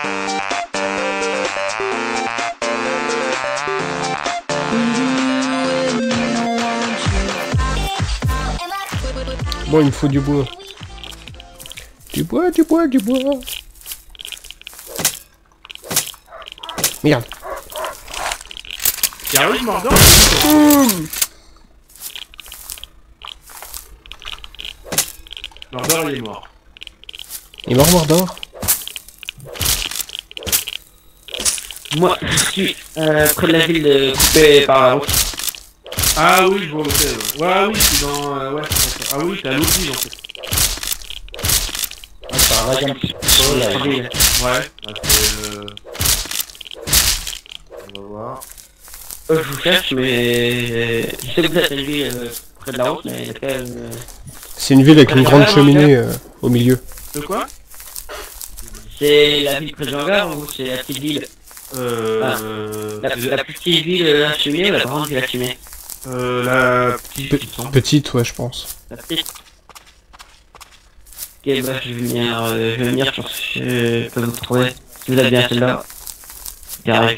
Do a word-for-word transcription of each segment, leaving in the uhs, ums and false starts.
Bon, il me faut du bois. Du bois, du bois, du bois. Merde. Y'a un Mordor. Mmh. Mordor, il est mort. Il est mort, Mordor. Moi, je suis euh, près de la ville de coupée par la route. Ah oui, je vois où c'est. Ouais, oui, c'est dans... Euh, ouais, ah oui, c'est à l'autre ville en fait. Ah, ça arrête un petit peu là. Ouais, bah, c'est... Euh... On va voir. Euh, je vous cherche, mais... Je sais que vous êtes à une ville euh, près de la route, mais il y a quand même... Euh... C'est une ville avec une grande cheminée euh, au milieu. De quoi? C'est la ville près de Jangar ou c'est la petite ville? Euh... Ah, la, la petite ville de la cheminée ou la grande ville de la cheminée? Euh, la petite... Pe petite, ouais, je pense. La petite. Ok, bah je vais venir, euh, je vais venir, je pense que je peux vous trouver. Si vous avez bien celle-là. Qui arrive.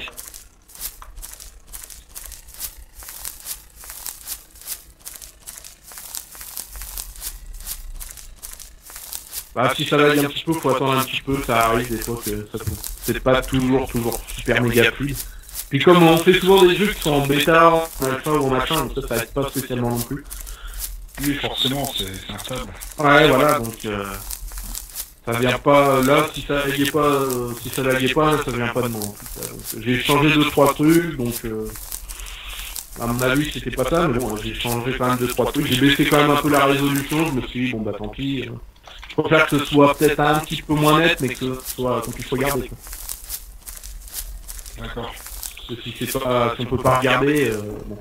Bah si ça lag un petit peu, faut attendre un petit peu, ça arrive des fois que ça c'est pas toujours, toujours super méga fluide. Puis comme on fait souvent des jeux qui sont en bêta, en alpha ou en machin, donc ça, ça aide pas spécialement non plus. Oui, forcément, c'est instable. Ouais, voilà, donc euh, ça vient pas, là, si ça laguait pas, euh, si ça laguait pas, ça vient pas de moi. J'ai changé deux trois trucs, donc euh, à mon avis c'était pas ça, mais bon, j'ai changé quand même deux trois trucs, j'ai baissé quand même un peu la résolution, je me suis dit, bon bah tant pis, euh, je préfère que ce soit peut-être un petit peu moins net, mais que ce soit, qu'on puisse regarder. D'accord. Parce que si c'est pas, si on peut pas regarder, euh, bon.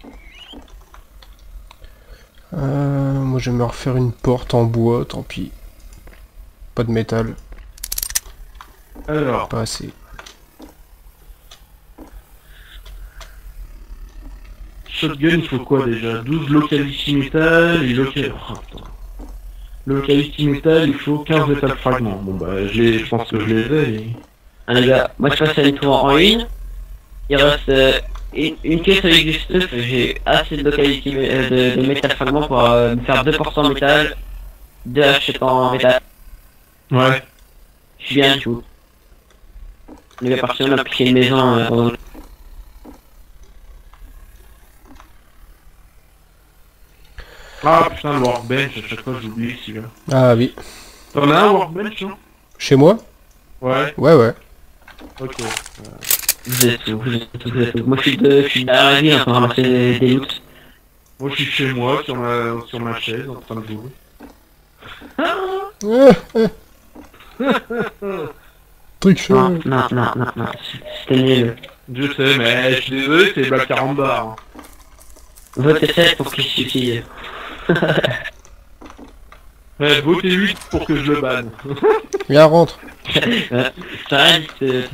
Euh, moi, je vais me refaire une porte en bois, tant pis. Pas de métal. Alors. Pas assez. Shotgun, il faut quoi déjà? douze locality metal et local... Oh, putain. Locality metal, il faut quinze metal fragments. Bon bah, je, les... je pense que je les ai. Et... Ah les gars, moi je passe à une tour en une. Il reste euh, une, une caisse avec du stuff, j'ai assez de localité euh, de, de métal fragment pour euh, me faire deux pour cent métal, deux haches en métal. Ouais. Je suis bien tout. Le gars parti, on a piqué une maison euh, pendant... Ah putain, le workbench, à chaque fois j'oublie celui-là. Ah oui. T'en as un workbench, non? Chez moi? Ouais. Ouais, ouais. Ok. Euh... Vous êtes où, vous êtes où, vous êtes où? Moi je suis de, je suis derrière la ville en train de ramasser des, des loots. Moi je suis chez moi, sur ma, sur ma chaise, en train de jouer. Truc chaud. Non, non, non, non, non, c'était nul. Je sais, mais je suis désolé, c'est Black Caramba. Hein. Votez sept pour qu'il se suicide. Ouais, votez huit pour que je le banne. Viens, rentre. Ça reste... Euh,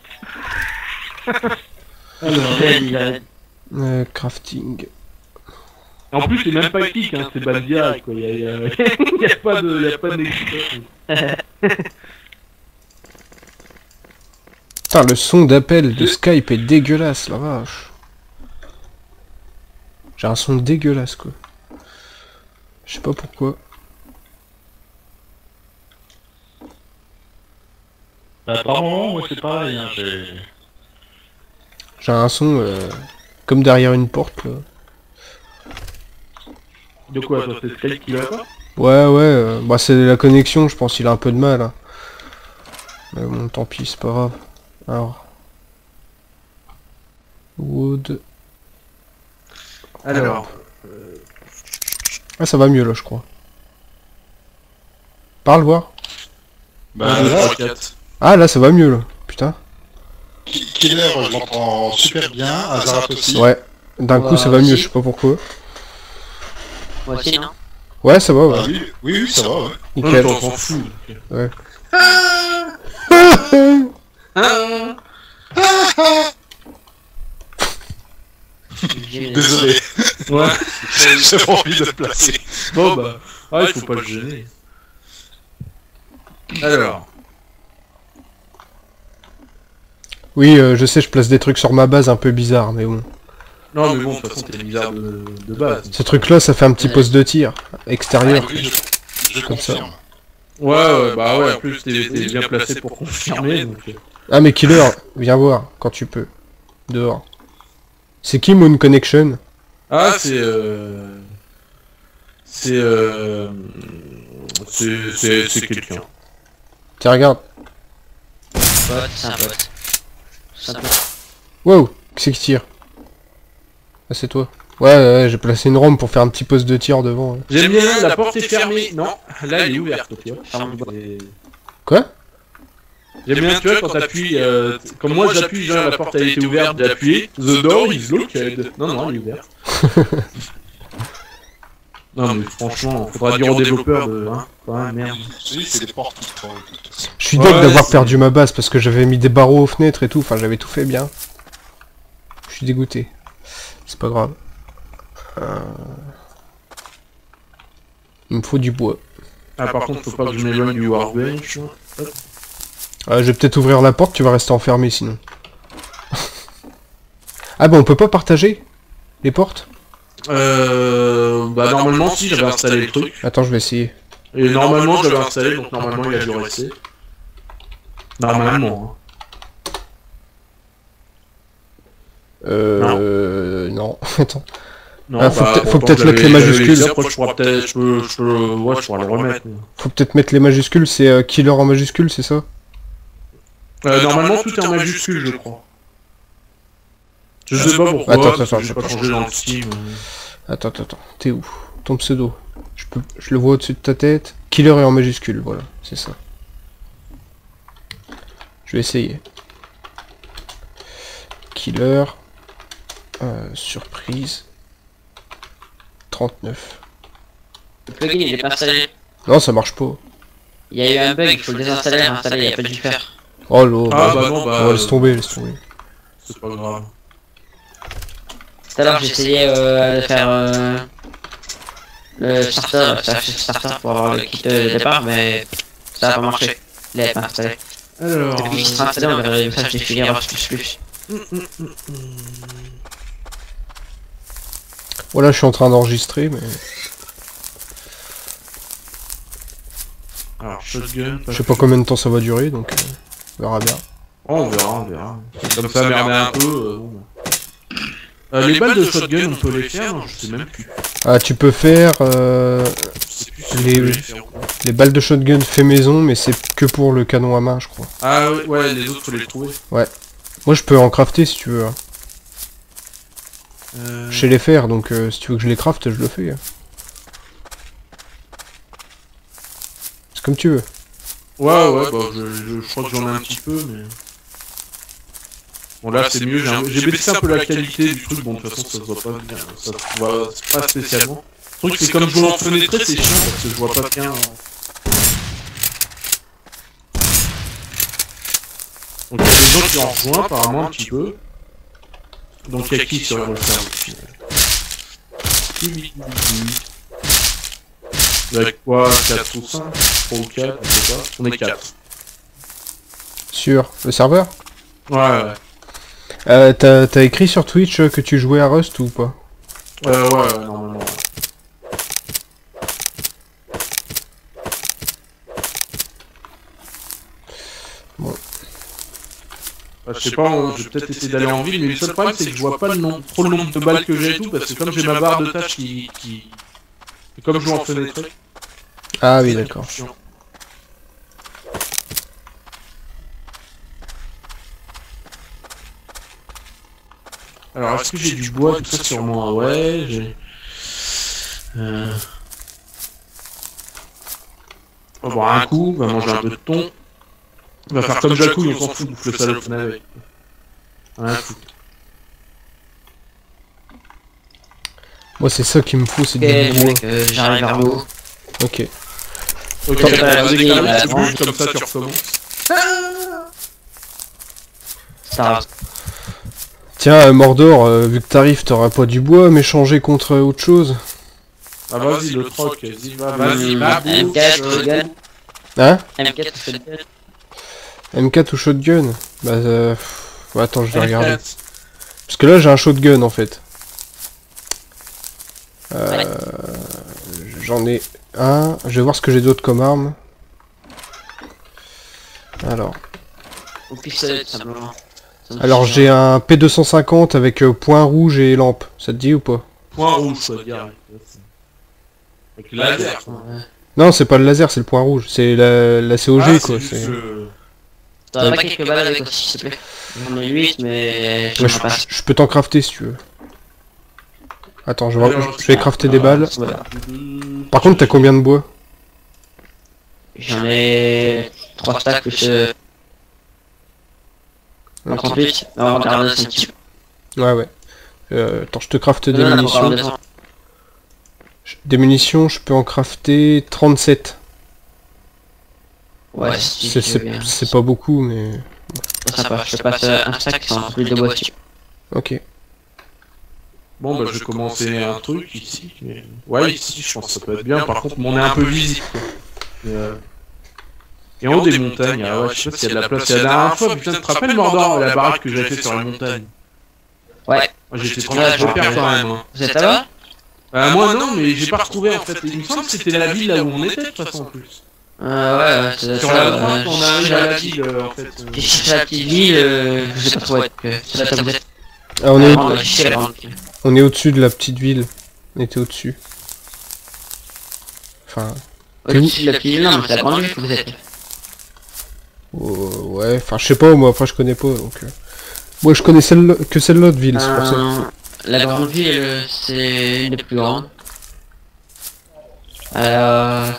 Alors, Euh, crafting. en plus, c'est même pas épique, hein, c'est ban direct, quoi. Il y a, y a... y a pas de, y a pas d'excitation. Putain, le son d'appel de Skype est dégueulasse, la vache. J'ai un son dégueulasse, quoi. Je sais pas pourquoi. Bah, par moment, moi c'est pareil, hein, j'ai... J'ai un son euh, comme derrière une porte, là. De quoi, toi, c'est Skype qui l'a pas? Ouais, ouais, euh, bah c'est la connexion, je pense qu'il a un peu de mal. Hein. Mais bon, tant pis, c'est pas grave. Alors... Wood... Alors... Ah, ça va mieux, là, je crois. Parle, voir. Bah, là, quatre. Ah, là, ça va mieux, là. Putain. Killer, je l'entends super bien, Azarat aussi. Ouais. D'un coup, ça va mieux, je sais pas pourquoi. Moi aussi, non? Ouais, ça va, ouais. Ah, oui, oui, oui, ça va, ouais. Nickel. On s'en fout. Ouais. Désolé, Ouais. j'ai pas envie de le placer. Bon bah, ouais, il faut pas le gêner. Alors. Oui, euh, je sais, je place des trucs sur ma base un peu bizarres, mais bon. Non, mais bon, de toute façon, t'es bizarre de, de base. Ce truc-là, ça fait un petit poste de tir extérieur. Oui, je, je Comme ça. confirme. Ouais, ouais, bah ouais, en plus, t'es t'es bien placé pour confirmer, donc... euh. Ah, mais Killer, viens voir, quand tu peux. Dehors. C'est qui Moon Connection? Ah, c'est... euh... C'est... euh... C'est... C'est c'est quelqu'un. Tiens, regarde. Pote, c'est un pote. Simplement. Wow, qui c'est qui tire? Ah, c'est toi. Ouais, ouais, ouais, j'ai placé une rampe pour faire un petit poste de tir devant. hein. J'aime bien, la porte est fermée. Non, là, elle est ouverte, tu vois. Et- Quoi? J'aime bien, tu vois, quand t'appuies... Euh... Comme moi, j'appuie, genre, la porte, elle était ouverte, j'ai appuyé. The door is locked. Non, non, elle est ouverte. Non, mais franchement, faudra dire aux développeurs de... Hein, quand même, merde. Oui, c'est des portes qui sont... Je suis Ouais, deg d'avoir c'est- perdu ma base parce que j'avais mis des barreaux aux fenêtres et tout, enfin j'avais tout fait bien. Je suis dégoûté. C'est pas grave. Euh... Il me faut du bois. Ah, par contre, faut pas que je m'éloigne du workbench. hein. Euh, je vais peut-être ouvrir la porte, tu vas rester enfermé sinon. Ah bah on peut pas partager les portes? Euh... Bah, normalement, si, j'avais installé le truc. Attends, je vais essayer. Et normalement, j'avais installé, donc normalement, il a dû rester. Normalement. hein. Euh... Non, attends. Non, Ah, faut peut-être- faut pourtant, peut-être mettre j'avais- les j'avais majuscules. les Après, je pourrais peut-être... Je peux... Je peux... Ouais, je pourrais le remettre. mais- Faut peut-être mettre les majuscules, c'est euh, Killer en majuscule, c'est ça? Euh, normalement, tout est en majuscule, je crois. Je sais pas pourquoi, Attends, parce que attends, j'ai attends, pas changé dans le Steam. Attends, attends, attends. T'es où? Ton pseudo. Je peux... Je le vois au-dessus de ta tête. Killer est en majuscule, voilà, c'est ça. Je vais essayer. Killer. Euh, surprise. trente-neuf. Le plugin il est pas installé. Non, ça marche pas. Il y a eu un bug, il faut le désinstaller, réinstaller, il n'y a pas dû faire. Oh là. Ah bah non, bah... Oh, laisse tomber, laisse tomber. C'est pas grave. Tout à l'heure j'essayais euh, de faire euh, le starter, le starter pour avoir le kit de départ, mais ça a pas marché. Il avait pas installé. Alors... Depuis qu'il sera installé, on verra les messages défiler en plus plus. Voilà, je suis en train d'enregistrer, mais... Alors, shotgun... Je sais pas combien de temps ça va durer, donc... euh, on verra bien. Oh, on verra, on verra. Comme ça, merder un peu... Euh, bon. Euh, les balles de shotgun, on peut les faire? Non, je sais même plus. Ah, tu peux faire... Euh... Je sais plus si Les- on peut les faire ou pas. Les balles de shotgun fait maison, mais c'est que pour le canon à main, je crois. Ah ouais, ouais, les autres, faut les trouver. Moi, je peux en crafter, si tu veux. hein. Euh... Je sais les faire, donc euh, si tu veux que je les crafte, je le fais. hein. C'est comme tu veux. Ouais, ouais, bah, je, je, je crois que j'en ai un petit peu, mais... Bon, là, c'est mieux, j'ai un- j'ai baissé un peu la qualité du truc, bon, de toute façon, ça se voit pas bien, ça se voit pas spécialement. Le truc, c'est comme jouer en fenêtré, c'est chiant, parce que je vois pas bien... hein. Donc, il y a des gens qui en rejoignent, apparemment, un petit peu. Donc, il y a qui sur le serveur? Avec quoi? quatre ou cinq? trois ou quatre, on sait pas. On est quatre. Sur le serveur. Ouais, ouais. Euh, t'as t'as écrit sur Twitch euh, que tu jouais à Rust ou pas? Euh, ouais, ouais, normalement. ouais. Bon. Bah, je sais pas, on- je vais peut-être essayer d'aller en ville, mais le seul problème c'est que je vois pas le nombre, trop le nombre de balles que j'ai et tout, parce que comme j'ai ma barre de tâches qui... qui... Et comme je joue en fenêtre. Ah oui, d'accord. Alors, est-ce que j'ai du bois, tout ça sur moi? Ouais, j'ai... Euh... On va boire un coup, on va manger un peu de thon. On va faire comme Jacouille, on s'en fout, bouffe le salope avec. Rien à foutre. Moi, c'est ça qui me faut, c'est Ok, du les bois. mecs, euh, j'arrive vers vous. Ok. Ok, Comme ça, bah, la dès que bouille, t'arrives, la tu bouges, branche. comme ça tu recommences. Ça va. Tiens, euh, Mordor, euh, vu que t'arrives, t'auras pas du bois, mais changer contre euh, autre chose. Ah vas-y, le troc, vas-y, va, vas-y, va, M quatre, shotgun. Hein? M quatre, shotgun. M quatre ou shotgun? Bah, euh... Ouais, attends, je vais F regarder. quatre. Parce que là, j'ai un shotgun, en fait. Euh... J'en ai un. Je vais voir ce que j'ai d'autre comme arme. Alors. Au pistolet, tout simplement. Ça me Alors, suffit, j'ai hein. un P deux cent cinquante avec euh, point rouge et lampe. Ça te dit ou pas? Point rouge, quoi, direct. Avec le laser, quoi. Ouais. Non, c'est pas le laser, c'est le point rouge. C'est la, la C O G, Ah, quoi. c'est c'est- juste le- T'en as pas quelques balles avec aussi, s'il te plaît. J'en ai huit, mais je Ouais, sais pas. je, je peux t'en crafter si tu veux. Attends, je vais, Alors, je vais crafter des balles. Voilà. Par contre, t'as combien de bois? J'en ai trois stacks plus euh, trente-huit. On va regarder ça un petit peu. Ouais, ouais. Euh, attends, je te crafte des Non, non, munitions. non, non, Des munitions, je peux en crafter trente-sept. Ouais, si C'est tu c'est- veux bien. c'est pas beaucoup, mais... C'est sympa, je te passe euh, un stack sans plus de bois dessus. Ok. Bon, bah, je vais commencer un truc ici. Mais... Ouais, ici, je pense que ça peut être bien. Par contre, on est un peu visible, quoi. Et, euh... Et en haut des montagnes, ah ouais, je sais pas s'il y a de la place. Il y a la dernière fois, putain, tu te rappelles, Mordor, la baraque que j'avais fait sur les montagnes? Ouais. Moi, j'étais trop Ouais, là, je je me perds rappelle. quand même. Hein. Vous êtes là-bas? Euh, moi, non, mais j'ai pas retrouvé, en fait. Il me semble que c'était la ville là où on était, de toute façon, en plus. Euh, ouais, ouais, c'est Sur ça, la ouais, droite, on je- arrive à la ville, euh, en fait. euh. Et si c'est la petite ville, euh, je sais pas trop être que c'est la tablette. Ah, on est, Vraiment, au- la chier, la grande ville. on est au-dessus de la petite ville. On était au-dessus. Enfin... T'es où? Au-dessus de la petite ville, non, mais c'est la grande ville que vous êtes. oh, ouais, enfin, je sais pas, moi, après, je connais pas, donc... euh. Moi, je connais celle que celle-là de ville, c'est pour ça. Euh, la grande ville, euh, c'est une des plus grandes. Alors...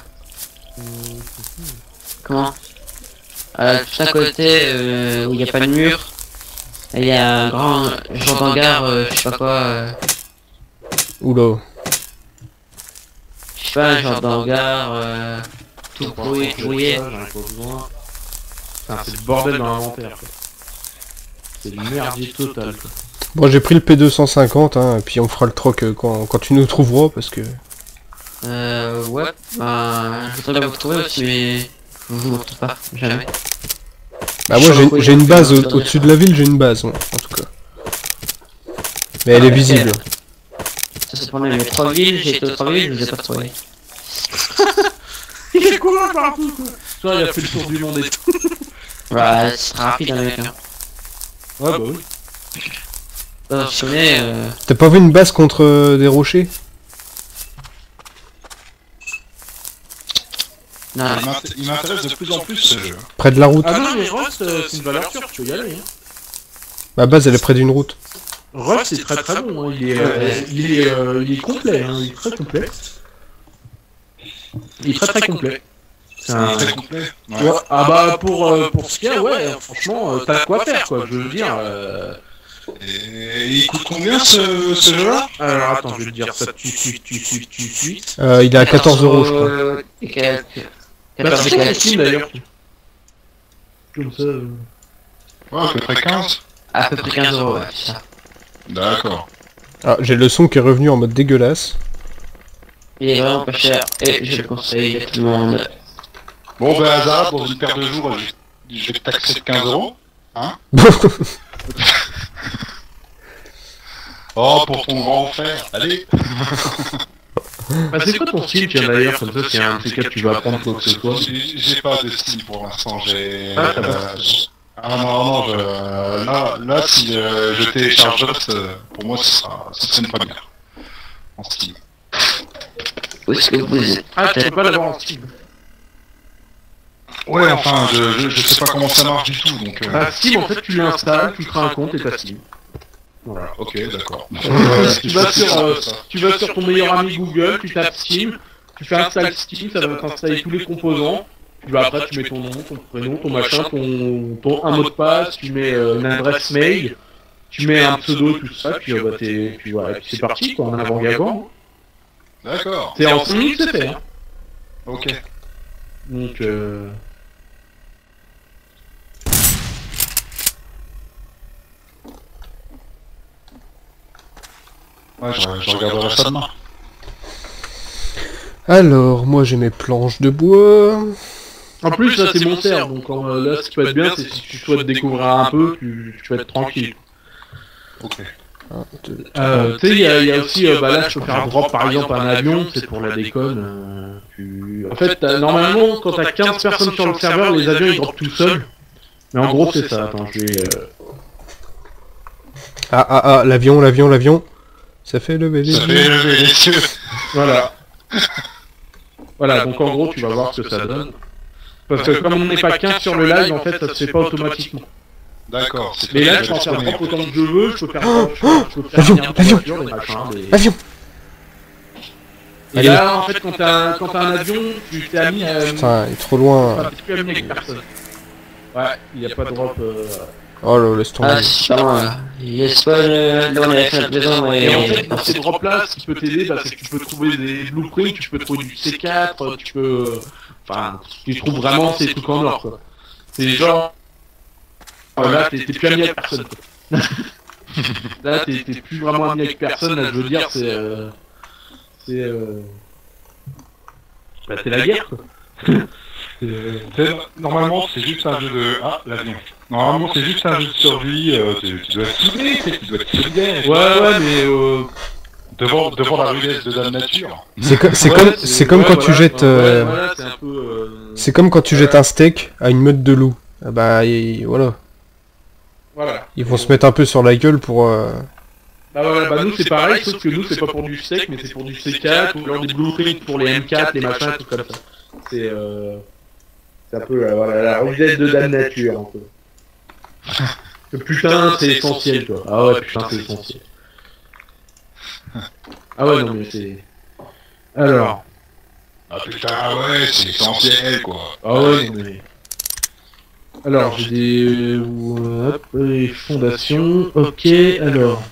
Comment euh, Tout à côté, euh, où il n'y a pas de mur, il y a un grand genre d'hangar, euh, je sais pas quoi, euh, Oula. je sais pas, un genre d'hangar, euh, tout pourri, tout rouillé. J'en ai pas besoin. Putain, c'est le bordel dans l'inventaire, quoi. C'est le merdier total, quoi. Bon, j'ai pris le P deux cent cinquante, hein, et puis on fera le troc euh, quand, quand tu nous trouveras, parce que... Euh, ouais, ben, je voudrais bien vous trouver aussi, mais je vous retrouve pas, jamais. Bah moi, j'ai j'ai une base au- au-dessus de la ville, j'ai une base, moi, en tout cas. Mais elle est visible. Ça c'est pour les mes trois villes, j'ai été aux trois villes, je vous ai pas trouvé. Il est courant partout, quoi. Toi, il a fait le tour du monde et tout. Ouais, c'est très rapide, hein, mec, hein. Ouais, bah oui. Euh, je connais, euh... T'as pas vu une base contre euh, des rochers? Non, Il m'int- Il m'intéresse de plus en plus ce jeu. Près de la route. Ah non, mais Rust, euh, c'est une valeur sûre, tu peux y aller. Hein. Ma base, elle est près d'une route. Rust, c'est très très bon, hein. il, est, euh, il, est, euh, il est complet, hein. Il est très complet. Il est très très complet. C'est un... Très complet. Ouais. Ouais, ah bah pour, euh, pour ce qu'il y a, ouais, franchement, euh, t'as de quoi faire, quoi, je veux dire. Euh... Et il coûte combien ce, ce jeu-là? Alors attends, je vais te dire ça tout de suite, tout de suite, tout de suite. Euh, il est à quatorze euros, je crois. Euh, et quelques- Bah, quatorze c'est et sur quelques. Steam d'ailleurs. Comme ça. euh. Ouais, à peu près quinze. À peu près quinze euros, ouais, c'est ça. D'accord. Ah, j'ai le son qui est revenu en mode dégueulasse. Il est vraiment pas cher, et je le conseille à tout le monde. Bon, ben, hasard, dans une paire de jours, je, je vais te taxer de quinze euros. Hein? Oh, pour ton grand frère, allez. Bah, c'est quoi ton style, tiens d'ailleurs, comme ça, si un de ces quatre tu vas apprendre quoi que ce soit. J'ai j'ai pas de style pour l'instant, j'ai... Ah, t'as euh, pas. j'- ah non, non, je, euh, là, là, si euh, je télécharge Rust, euh, pour moi, ce sera, ce sera une première. En style. Où est-ce que vous êtes? Ah, tu peux pas l'avoir en Steam. Ouais, enfin, je, je, je sais pas comment ça marche du tout, donc... Euh... Ah, Steam, en fait, tu l'installes, tu crées un compte et t'as Steam. Voilà, ok, d'accord. tu, vas sur, euh, tu vas sur ton meilleur ami Google, tu tapes Steam, tu fais install Steam, ça va t'installer tous les composants. Puis bah, après, tu mets ton nom, ton prénom, ton machin, ton, ton un mot de passe, tu mets euh, une adresse mail, tu mets un pseudo, tout ça, puis, euh, bah, t'es, puis voilà, puis c'est parti, quoi, en avant gagant. D'accord, C'est en cinq minutes, c'est fait, hein. ok. Donc, euh... Ouais, je, je regarderai ça demain. Alors, moi j'ai mes planches de bois. En plus, là, c'est mon serre, donc euh, là, ce qui peut être bien, c'est si tu souhaites découvrir un peu, tu, tu vas être tranquille. Ok. Euh, tu sais, il y, a- y a aussi, euh, bah là, je peux faire drop par exemple un avion, c'est pour la déconne. Euh, tu... En fait, t'as- normalement, quand t'as quinze personnes sur le serveur, les avions ils drop tout seuls. Mais en gros, c'est ça. Attends, je vais. Euh... Ah ah ah, l'avion, l'avion, l'avion. Ça fait lever les Ça yeux. fait lever les yeux. Voilà. Voilà, donc en gros, tu vas voir ce que ça donne. Parce que comme on n'est pas quinze sur le live, en fait, ça se fait pas automatiquement. D'accord. c'est Mais là, pas je peux en faire tourner. drop autant que je veux, je peux faire. Je peux, je peux faire L'avion, venir l'avion. des voitures, des machins, des- L'avion. Et là, en fait, quand t'as un, quand t'as un avion, tu t'es ami à. Putain, il est trop loin. Enfin, t'es plus ami avec personne. Ouais, il n'y a pas de drop. Euh... Oh là, laisse tomber. Ah, c'est pas moi là. Il laisse pas le... Là, on avait fait notre maison Et en et... fait, dans ces drops-là, ce qui peut t'aider, bah, c'est que tu peux trouver des blueprints, tu peux trouver du C quatre, tu peux... Enfin, tu trouves vraiment ces trucs en or, quoi. C'est genre... Là, t'es t'es plus ami avec personne, quoi. Là, t'es t'es plus vraiment ami avec personne, là, je veux dire, c'est... Euh... C'est... Euh... Bah, c'est la guerre, quoi. C'est- Normalement, c'est juste un jeu de... Ah, l'avion. Normalement, c'est juste un jeu de survie. euh, tu, tu dois être soudé, tu sais, tu dois être solidaire. Ouais, ouais, mais... Euh... Devant, devant la rudesse de Dame Nature. C'est co- c'est ouais, comme, c'est comme ouais, quand voilà, tu jettes, ouais, euh, voilà, c'est un peu... Euh... c'est comme quand tu jettes un steak à une meute de loups. Ah bah et voilà, Voilà. ils vont se mettre un peu sur la gueule pour. Euh... Bah voilà, bah nous c'est pareil, sauf que nous c'est pas pour du steak, mais c'est pour du C quatre, ou alors des blueprints pour les M quatre, les machins, tout comme ça. C'est euh... C'est un peu euh, voilà, la rudesse de Dame Nature, un peu. Le putain, c'est essentiel, quoi. Ah ouais, putain, c'est essentiel. Ah ouais, non mais c'est... Alors... Ah putain, ouais, c'est essentiel, quoi. Ah ouais, non mais... Alors, j'ai des... Hop, les fondations... Ok, alors...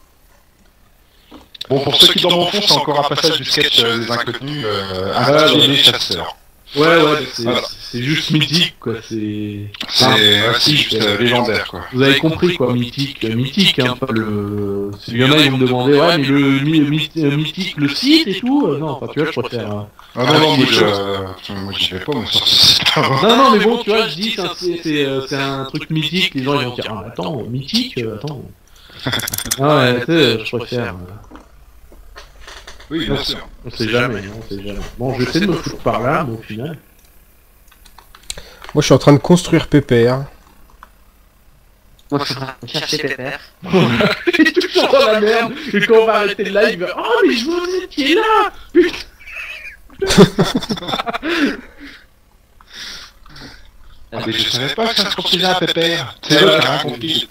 Bon, pour ceux qui dans mon fond, c'est encore un passage du sketch euh, des inconnus, euh, un Ah, des oui. chasseurs. Ouais, ouais, c'est Voilà. c'est juste mythique, quoi, c'est... C'est Enfin, ouais, c'est juste euh, légendaire, quoi. Vous avez compris quoi, mythique, euh, mythique, hein, pas le... Il y en a, ils vont me demander, ouais, mais le my- my- euh, mythique, le site et tout, euh, non, enfin, tu vois, je préfère... hein. Ah non, non, moi, je, euh, moi j'y vais pas, mais sur ce site. Non, non, mais bon, tu vois, je dis, c'est un- c'est c'est, euh, c'est un truc mythique, les gens, ils vont dire, ah, mais attends, mythique, euh, attends... Ah ouais, tu sais, je préfère... euh, Oui, bien sûr. On sait jamais, hein, on sait jamais. Bon, je vais essayer de me foutre par là, mais au final... Moi je suis en train de construire Pépère. Moi, je suis en train de chercher Pépère. Il est toujours dans la merde, et quand on va arrêter le live, il va, oh, mais je vous étiez là, putain. Ah, mais je savais pas que ça se construisait à Pépère. C'est là, t'as rien compris.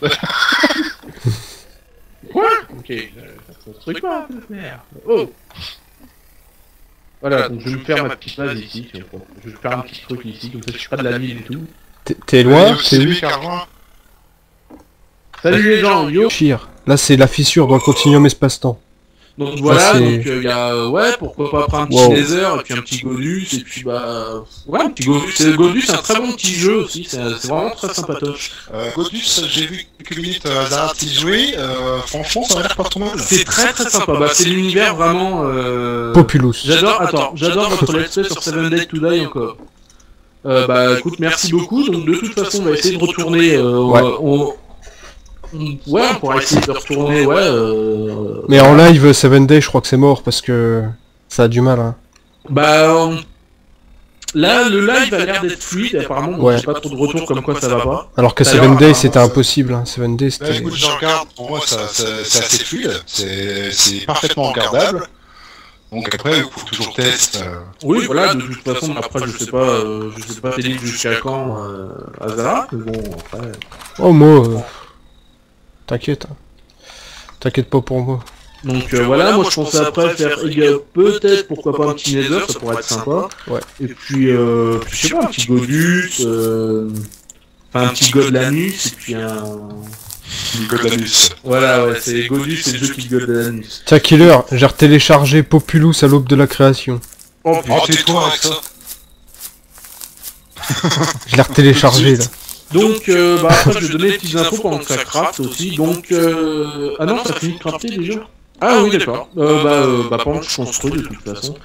Quoi? Ok, euh, ça se construit pas, Pépère. Oh. Voilà, donc je vais me faire ma petite base ici, tiens, bon. Je vais faire un petit truc ici, comme ça je suis pas de la ville et tout. T'es- T'es loin? C'est T'es où? lui qui a rejoint. Salut les gens, yo. Chire. Là c'est la fissure dans le continuum espace-temps. Donc voilà, Ça, c'est- donc il y a, euh, ouais, pourquoi pas prendre un petit Wow. Nether, et puis un petit Godus, et puis bah... Ouais, un petit Godus, c'est Godus, c'est un très bon petit jeu aussi, c'est c'est vraiment très sympatoche. Euh, Godus, j'ai vu quelques minutes euh, Zara y jouer. Euh, franchement, ça a l'air pas trop mal. C'est très très sympa, bah c'est l'univers vraiment... Euh... Populous. J'adore, attends, j'adore votre let's play sur seven Days to Die encore. Euh, bah écoute, merci beaucoup, donc de toute façon on va essayer de retourner... Euh, Ouais. on... on- Ouais, on pourra essayer de retourner, ouais... Euh... Mais en live, seven Days, je crois que c'est mort parce que ça a du mal. Hein. Bah... on- Là, le live a l'air d'être fluide, apparemment, donc Ouais. j'ai pas trop de retours comme quoi ça va pas. Alors que Alors, seven Days apparemment, c'était ça- impossible. Hein. seven Days Bah, c'était. écoute, je regarde, pour moi ça, ça- c'est assez fluide, c'est c'est parfaitement regardable. Donc après, il faut toujours tester. Euh... Oui, voilà, de toute façon, après, je sais pas, euh, je sais pas t'es dit jusqu'à quand, euh, Azara, mais bon, après... Oh moi. euh, T'inquiète. hein. T'inquiète pas pour moi. Donc euh, voilà, moi je pensais après faire égal- peut-être pourquoi pas un petit Nether, ça pourrait être sympa. Ouais. Et puis, euh, puis, je sais pas, un petit Godus, euh, enfin un petit Godlanus, et puis un... Godlanus. Voilà, ouais, c'est Godus, c'est le jeu qui Godlanus. Tiens Killer, j'ai retéléchargé Populous à l'aube de la création. Oh Oh, tais-toi avec ça. Je l'ai retéléchargé là. Donc, euh, bah après je vais donner des petites infos pendant que ça craft aussi, donc... Euh... Ah non, ça finit de crafter déjà? Ah oui, d'accord. Euh, bah, euh, bah pendant que je construis de toute façon.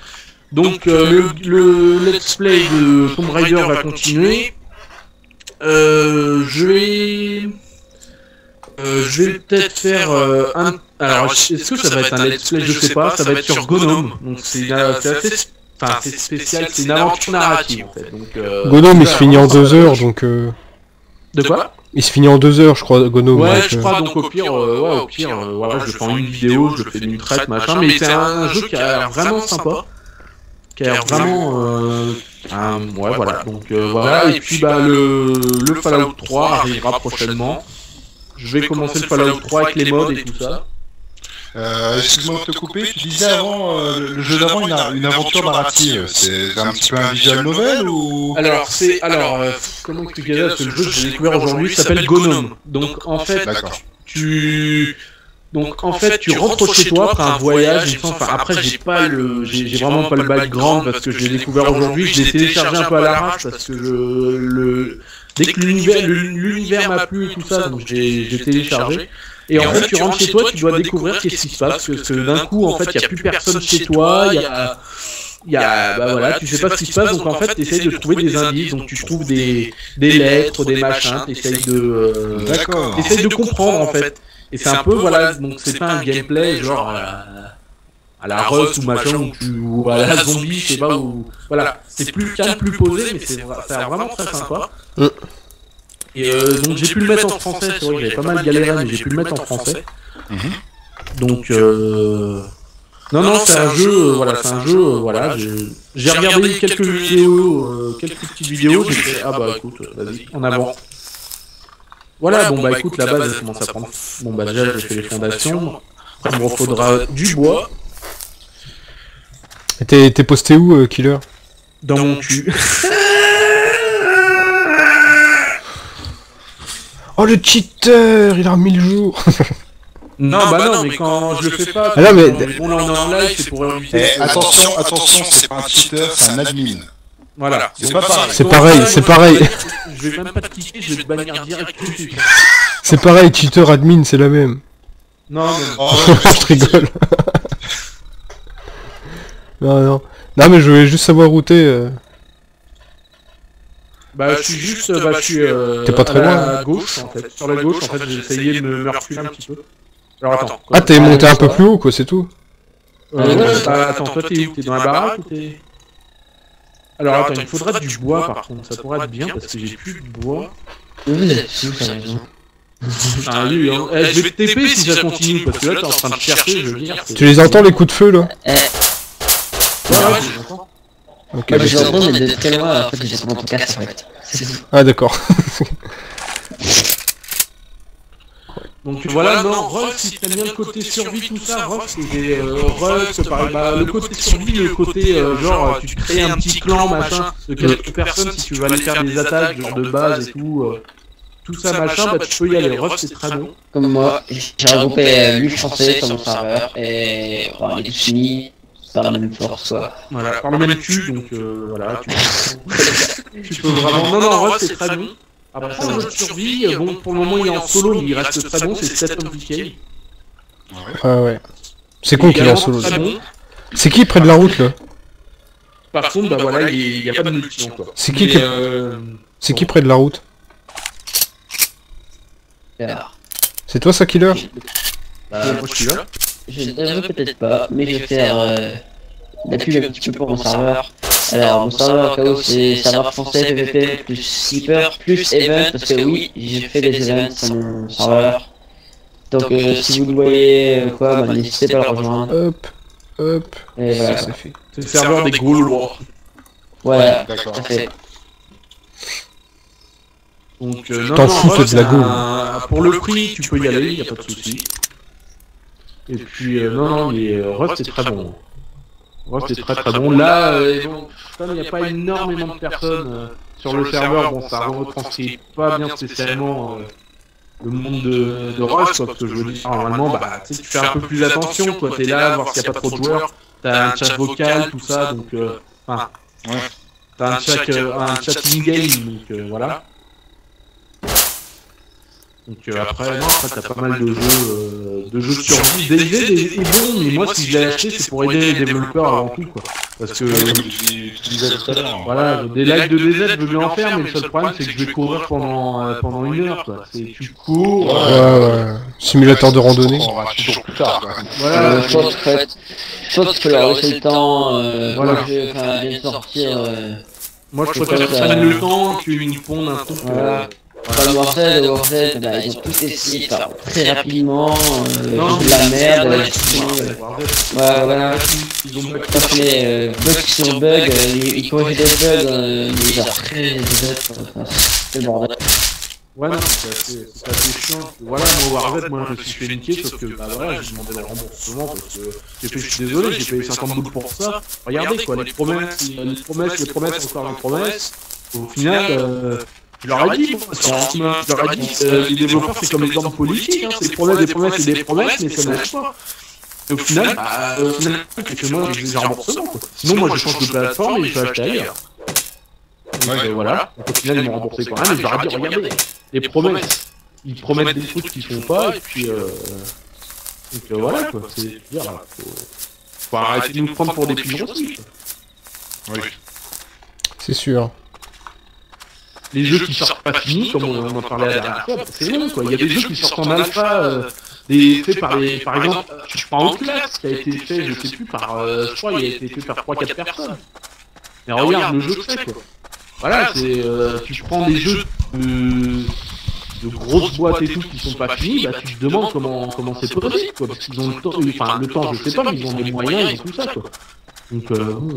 Donc euh, le, le let's play de Tomb Raider va continuer. Euh, je vais... Euh, je vais peut-être faire euh, un... Alors, est-ce que ça va être un let's play? Je sais pas, ça va être sur Gnome. Donc c'est assez... Enfin, c'est spécial, c'est une aventure narrative en fait. Donc, euh, Gnome il se finit en deux heures, donc... Euh... De quoi? Il se finit en deux heures, je crois, Gnome. Ouais, donc, je euh... crois, donc au pire, euh, ouais, au pire, euh, voilà, je fais en une vidéo, je le fais d'une traite, machin, mais c'est un jeu qui a l'air vraiment sympa. Qui a l'air vraiment... Euh, un... Ouais, voilà, donc euh, voilà, et puis bah le, le Fallout trois arrivera prochainement. Je vais commencer le Fallout trois avec les mods et tout ça. Euh, Excuse-moi de te couper, tu disais avant, euh, le jeu d'avant, une, une aventure narrative, c'est un petit peu un visual novel ou... Alors, c'est... Alors, euh, comment expliquer ça? Parce que le jeu que j'ai découvert aujourd'hui s'appelle Gnome. Donc, en fait, tu... Donc, en fait, tu rentres chez toi après un voyage, il me semble... Enfin, après, j'ai pas le... J'ai vraiment pas le background parce que je l'ai découvert aujourd'hui, je l'ai téléchargé un peu à l'arrache parce que je... Le... Dès que l'univers m'a plu et tout ça, donc j'ai téléchargé. Et en fait, tu rentres chez toi, tu dois découvrir qu'est-ce qui se passe, parce que d'un coup, en fait, il n'y a plus personne chez toi, il y a... Il y a, bah voilà, tu sais pas ce qui se passe, donc en fait, tu essayes de trouver des indices, donc tu trouves des, des lettres, des machins, tu essayes de... Euh, D'accord. T'essayes de comprendre, en fait. Et c'est un peu, voilà, donc c'est pas un gameplay, genre... à la, à la Rust ou machin, ou, tu, ou à la zombie, je sais pas, ou... Voilà, c'est plus calme, plus posé, mais c'est vraiment très sympa. Et euh, donc j'ai pu le mettre en français, c'est vrai que j'avais pas mal galéré, mais j'ai pu le mettre en français. Donc euh... Non, non, c'est un jeu, euh, voilà, c'est un jeu, euh, voilà, j'ai regardé quelques vidéos, euh, quelques petites vidéos, j'ai fait, ah bah écoute, vas-y, en avant. Voilà, bon bah écoute, la base elle commence à prendre, bon bah déjà j'ai fait les fondations, après il me faudra du bois. Et t'es posté où, euh, Killer? Dans mon cul. Oh le cheater, il a remis le jour. Non, non, bah non, mais quand je le fais pas, ah non, mais... on en est en live, c'est pour éviter... Eh, attention, attention, c'est pas un cheater, c'est un admin. Voilà, c'est pas pareil. C'est pareil, c'est pareil. Je vais même pas te cliquer, je vais te bannir direct tout de suite. C'est pareil, cheater, admin, c'est la même. Non, non, Oh, je rigole. Non, non. Non, mais je voulais juste savoir où t'es. Euh... Bah, je suis juste, bah, je suis euh, t'es pas très à loin, la gauche, en fait. Sur la gauche, en fait, j'ai essayé de me reculer un petit peu. Alors, attends. Ah, t'es monté un peu plus haut, quoi, c'est tout. Euh, ouais, bah, attends, toi, t'es où? T'es dans la baraque ou t'es... Alors, attends, il faudra du bois, par contre. Ça pourrait être bien, parce que j'ai plus de bois. Vous êtes sous, t'as raison. Ah, lui, hein. Eh, je vais te T P si ça continue, parce que là, t'es en train de chercher, je veux dire... Tu les entends, les coups de feu, là? Eh, Ouais, ouais, je les entends. Ok, moi bah, je l'entends, mais de très loin, en fait, j'ai mon podcast, en fait. C'est tout. ah, d'accord. Donc voilà, non, Rust, si t'aimes bien le côté survie, tout ça, Rust, c'est euh, Rust, pareil, bah, le côté survie, le côté, euh, genre, tu te crées un petit clan, machin, de quelques personnes, si tu veux aller faire des attaques, genre de base et tout, euh, tout ça, machin, bah tu peux y aller, Rust, c'est très bon. Comme moi, j'ai regroupé huit Français sur mon serveur, et bon, on est tous unis par la même force, quoi. Voilà, par le même cul, donc euh, voilà, tu peux, tu peux vraiment... Non, non, Rust, c'est très bon. Après, c'est un jeu de survie, bon, pour le moment, il est en solo, mais il reste très bon, c'est sept compliqué. Ah ouais. C'est con qu'il est en solo. Bon. C'est qui près de la route, là? Par contre, bah voilà, il n'y a pas de multi encore. C'est qui qui... Euh... C'est qui près de la route? C'est toi, ça, Killer? Bah, moi, je suis là. Je l'avoue peut-être pas, mais je vais faire euh, la pub un petit peu pour mon serveur. Alors, mon serveur, K O, c'est serveur français, P V P, plus Sleeper, plus Event, parce que oui, j'ai fait des events sur mon serveur. Donc, euh, si vous le voyez, euh, quoi, bah, n'hésitez pas à le rejoindre. Hop, hop, et voilà. c'est fait. C'est le serveur des Gaulois. Voilà, d'accord. tout à fait. Donc, euh, T'en fous, Rust, de la Gaule. un... pour le prix, tu peux y aller, y a pas de souci. Et puis, euh, non, non, mais euh, Rust est très bon. Rust est très très bon. Là, euh, bon, comme il n'y a pas énormément de personnes euh, sur le serveur, bon, ça retranscrit pas bien spécialement euh, le monde de, de Rust, quoi, parce que je veux dire, normalement, bah, tu sais, tu fais un peu plus attention, toi, t'es là, voir s'il n'y a pas trop de joueurs, t'as un chat vocal, tout ça, donc, euh, enfin, Ouais. t'as un chat, euh, un chat in-game, donc euh, voilà. Donc euh, après, non, après t'as pas mal de jeux, euh, de jeux de survie. D ayz est bon, mais moi si je l'ai acheté, c'est pour aider les développeurs avant tout, quoi. Parce que, Comme tu tu disais tout à l'heure. voilà, des lives de D Z, je veux bien en faire, mais le seul problème, c'est que je vais courir pendant, euh, pendant une heure, quoi. C'est, tu cours, Ouais, euh, ouais. Simulateur de randonnée. On va toujours plus tard, quoi. voilà. Euh, je pense que faut être- je pense qu'il faut leur laisser le temps, euh, Voilà. voilà. Je, enfin, bien sortir, euh, Moi, je faut préfère pas qu'ils que ça- prennent le temps, qu'ils nous pondent un truc. voilà. euh, Comme Warfare, de Warfare, bah, ils ont tout essayé de faire très rapidement, euh, Non, de la merde, ouais, euh, ouais, ouais, voilà. Ils ont Ça fait euh, bug sur bug, euh, ils, ils corrigent des bugs, euh, mais genre très exact, enfin, c'est le bordel. Ouais, non, c'est assez, c'est assez chiant. Voilà, moi, Warvet, moi, je me suis fait niquer, sauf que, bah voilà, j'ai demandé le remboursement parce que j'ai fait, je suis désolé, j'ai payé cinquante boules pour ça. Regardez, quoi, les promesses, les promesses, les promesses, encore les promesses. Au final, euh, je leur ai dit, moi, je leur ai dit, euh, les développeurs, c'est comme les hommes politiques, hein, c'est des promesses, des promesses et des promesses, mais ça marche pas. Et au final, bah, au final, c'est que moi, j'ai des remboursements, quoi. Sinon, moi, je change de plateforme et je vais acheter ailleurs. Donc, Ouais. euh, voilà. Donc, au final, ils m'ont remboursé quand même, et je leur ai dit, regardez, les promesses, ils promettent des trucs qu'ils font pas, et puis, euh... donc, euh, voilà, quoi, c'est, je veux dire, faut... faut arrêter de nous prendre pour des pigeons aussi, quoi. Oui. C'est sûr. Les jeux qui sortent pas finis, comme on en parlait la dernière fois, c'est long, quoi. Il y a des jeux qui sortent en alpha, euh, des faits par les, par exemple, je prends Outlast, qui a été fait, je sais plus, par, euh, je crois, il a été fait par trois quatre personnes. Mais regarde le jeu que c'est, quoi. Voilà, c'est, euh, tu prends des jeux de, de grosses boîtes et tout qui sont pas finis, bah tu te demandes comment, comment c'est possible, quoi. Parce qu'ils ont le temps, enfin, le temps, je sais pas, mais ils ont des moyens, ils ont tout ça, quoi. Donc, euh, bon.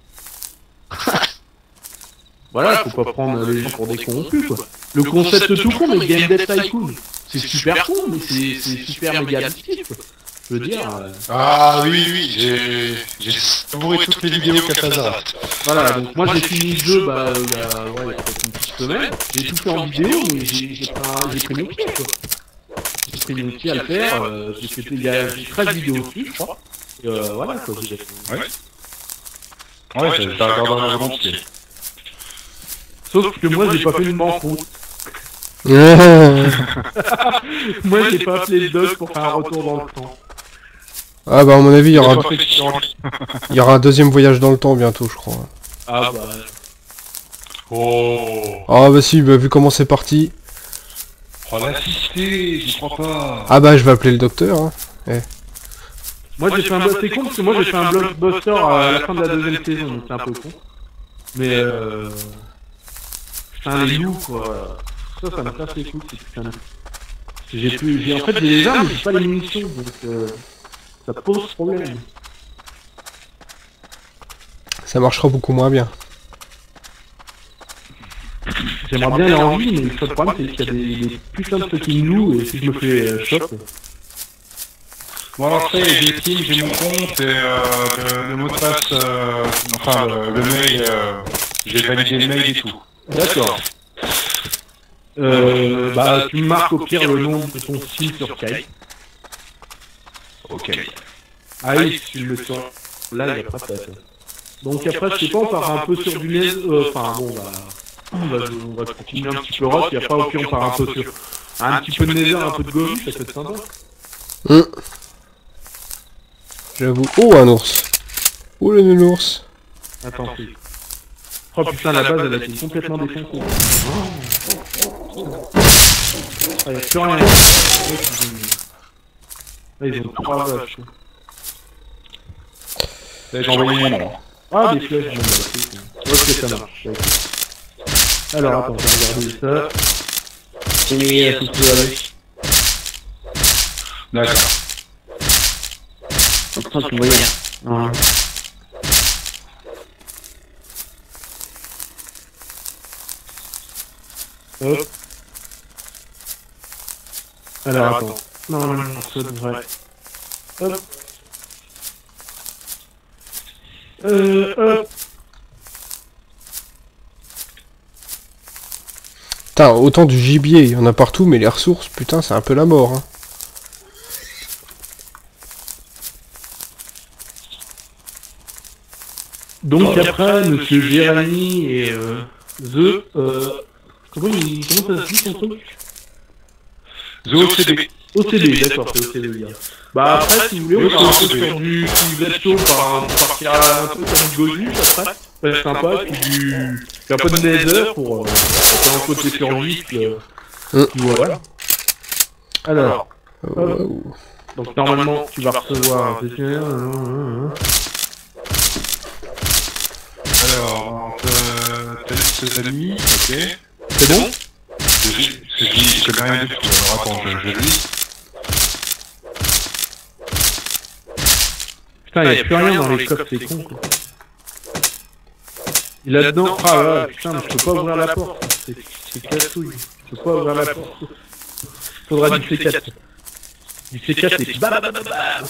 Voilà, faut pas prendre les gens pour des cons non plus, quoi. Le concept tout con, mais Game Dev Tycoon, c'est super con, mais c'est c'est super méga addictif, quoi. Je veux dire, euh, Ah oui, oui, j'ai j'ai savouré toutes les vidéos Katazara. voilà, donc moi j'ai fini le jeu, bah, il y a, ouais, il y a peut-être une petite semaine, j'ai tout fait en vidéo, mais j'ai j'ai pas- j'ai pris mon pied, quoi. J'ai pris mon pied à le faire, euh, j'ai fait, il y a j'ai treize vidéos dessus, je crois. Et euh, voilà, quoi, j'ai Ouais. Ouais, t'as t'as regardé la volontiers. Sauf que moi j'ai pas fait une banqueroute. ah Moi j'ai pas appelé le doc pour faire un retour dans le temps. bah à mon avis il y aura, J'ai pas fait de sur- il y aura un deuxième voyage dans le temps bientôt je crois. Ah bah... Oh, Ah bah si, bah, vu comment c'est parti. oh l'assister, j'y crois pas. Ah bah je vais appeler le docteur. Hein. Moi j'ai fait un blockbuster con parce que moi j'ai fait un blockbuster à la fin de la deuxième saison, donc c'est un peu con. Mais euh... Putain les loups quoi. Ça ça me casse les couilles, c'est putain de... J'ai plus... j'ai- En fait j'ai les armes mais j'ai pas les munitions, donc euh... ça pose problème. Ça marchera beaucoup moins bien. J'aimerais bien aller en ville, mais le seul problème c'est qu'il y a des, des putains de fucking loups et si je me fais euh, choc... Bon alors après, j'ai Steam, j'ai mon compte et euh, le, le mot de passe, euh, enfin le, le mail, euh, j'ai validé le mail et tout. D'accord. Euh, bah tu marques au pire le nom de ton style sur Skype. Ok. Ah oui, tu le sens. Là, il n'y a pas de tête. Donc après, je sais pas, on part un peu sur du net. euh, Enfin bon, bah, on va, on va continuer un petit peu rock, et après, au pire, on part un peu sur un petit peu de nether, un peu de gobi, ça peut être sympa. Hum. J'avoue. Oh un ours. Oh le nounours. Attends, c'est... Oh putain, la base, elle a été complètement défoncée. Ah, y'a plus rien. Là, ils ont trois vaches. Là, j'ai envoyé mon nom. Ah, des flèches, bon, bah, ok, ok, ça marche. Alors, attends, je vais regarder ça. C'est nuit à foutre avec. D'accord. Pourtant tu voyais. Hein. Hop. Alors, attends. Non, non, non, ça devrait... Hop. Euh, hop. Putain, autant du gibier, il y en a partout, mais les ressources, putain, c'est un peu la mort. Hein. Donc après, Monsieur Jérémy et euh, The... Euh, comment, il, comment ça se dit son truc? The O C D. O C D, d'accord, c'est O C D, bien. Bah après, si vous voulez, on part un peu sur du... Si vous êtes chaud, par partir un peu comme du Goju, ça serait ça serait sympa, puis du... Puis un peu de Nether pour... Euh, faire un côté surviste, euh, Mm. puis voilà. Alors, Wow. donc normalement, tu vas recevoir un P C R, Alors, euh, t'as dit ses amis, ok. c'est bon? Je dis, je connais rien du tout, alors attends, je, je lis. Putain, y'a plus rien dans les coffres, c'est con, quoi. Il a dedans... Ah ouais, putain, mais je peux pas ouvrir la porte. C'est- C'est casse-couille. Je peux pas ouvrir la porte. Faudra du C quatre. Du C quatre et puis bam bam bam bam.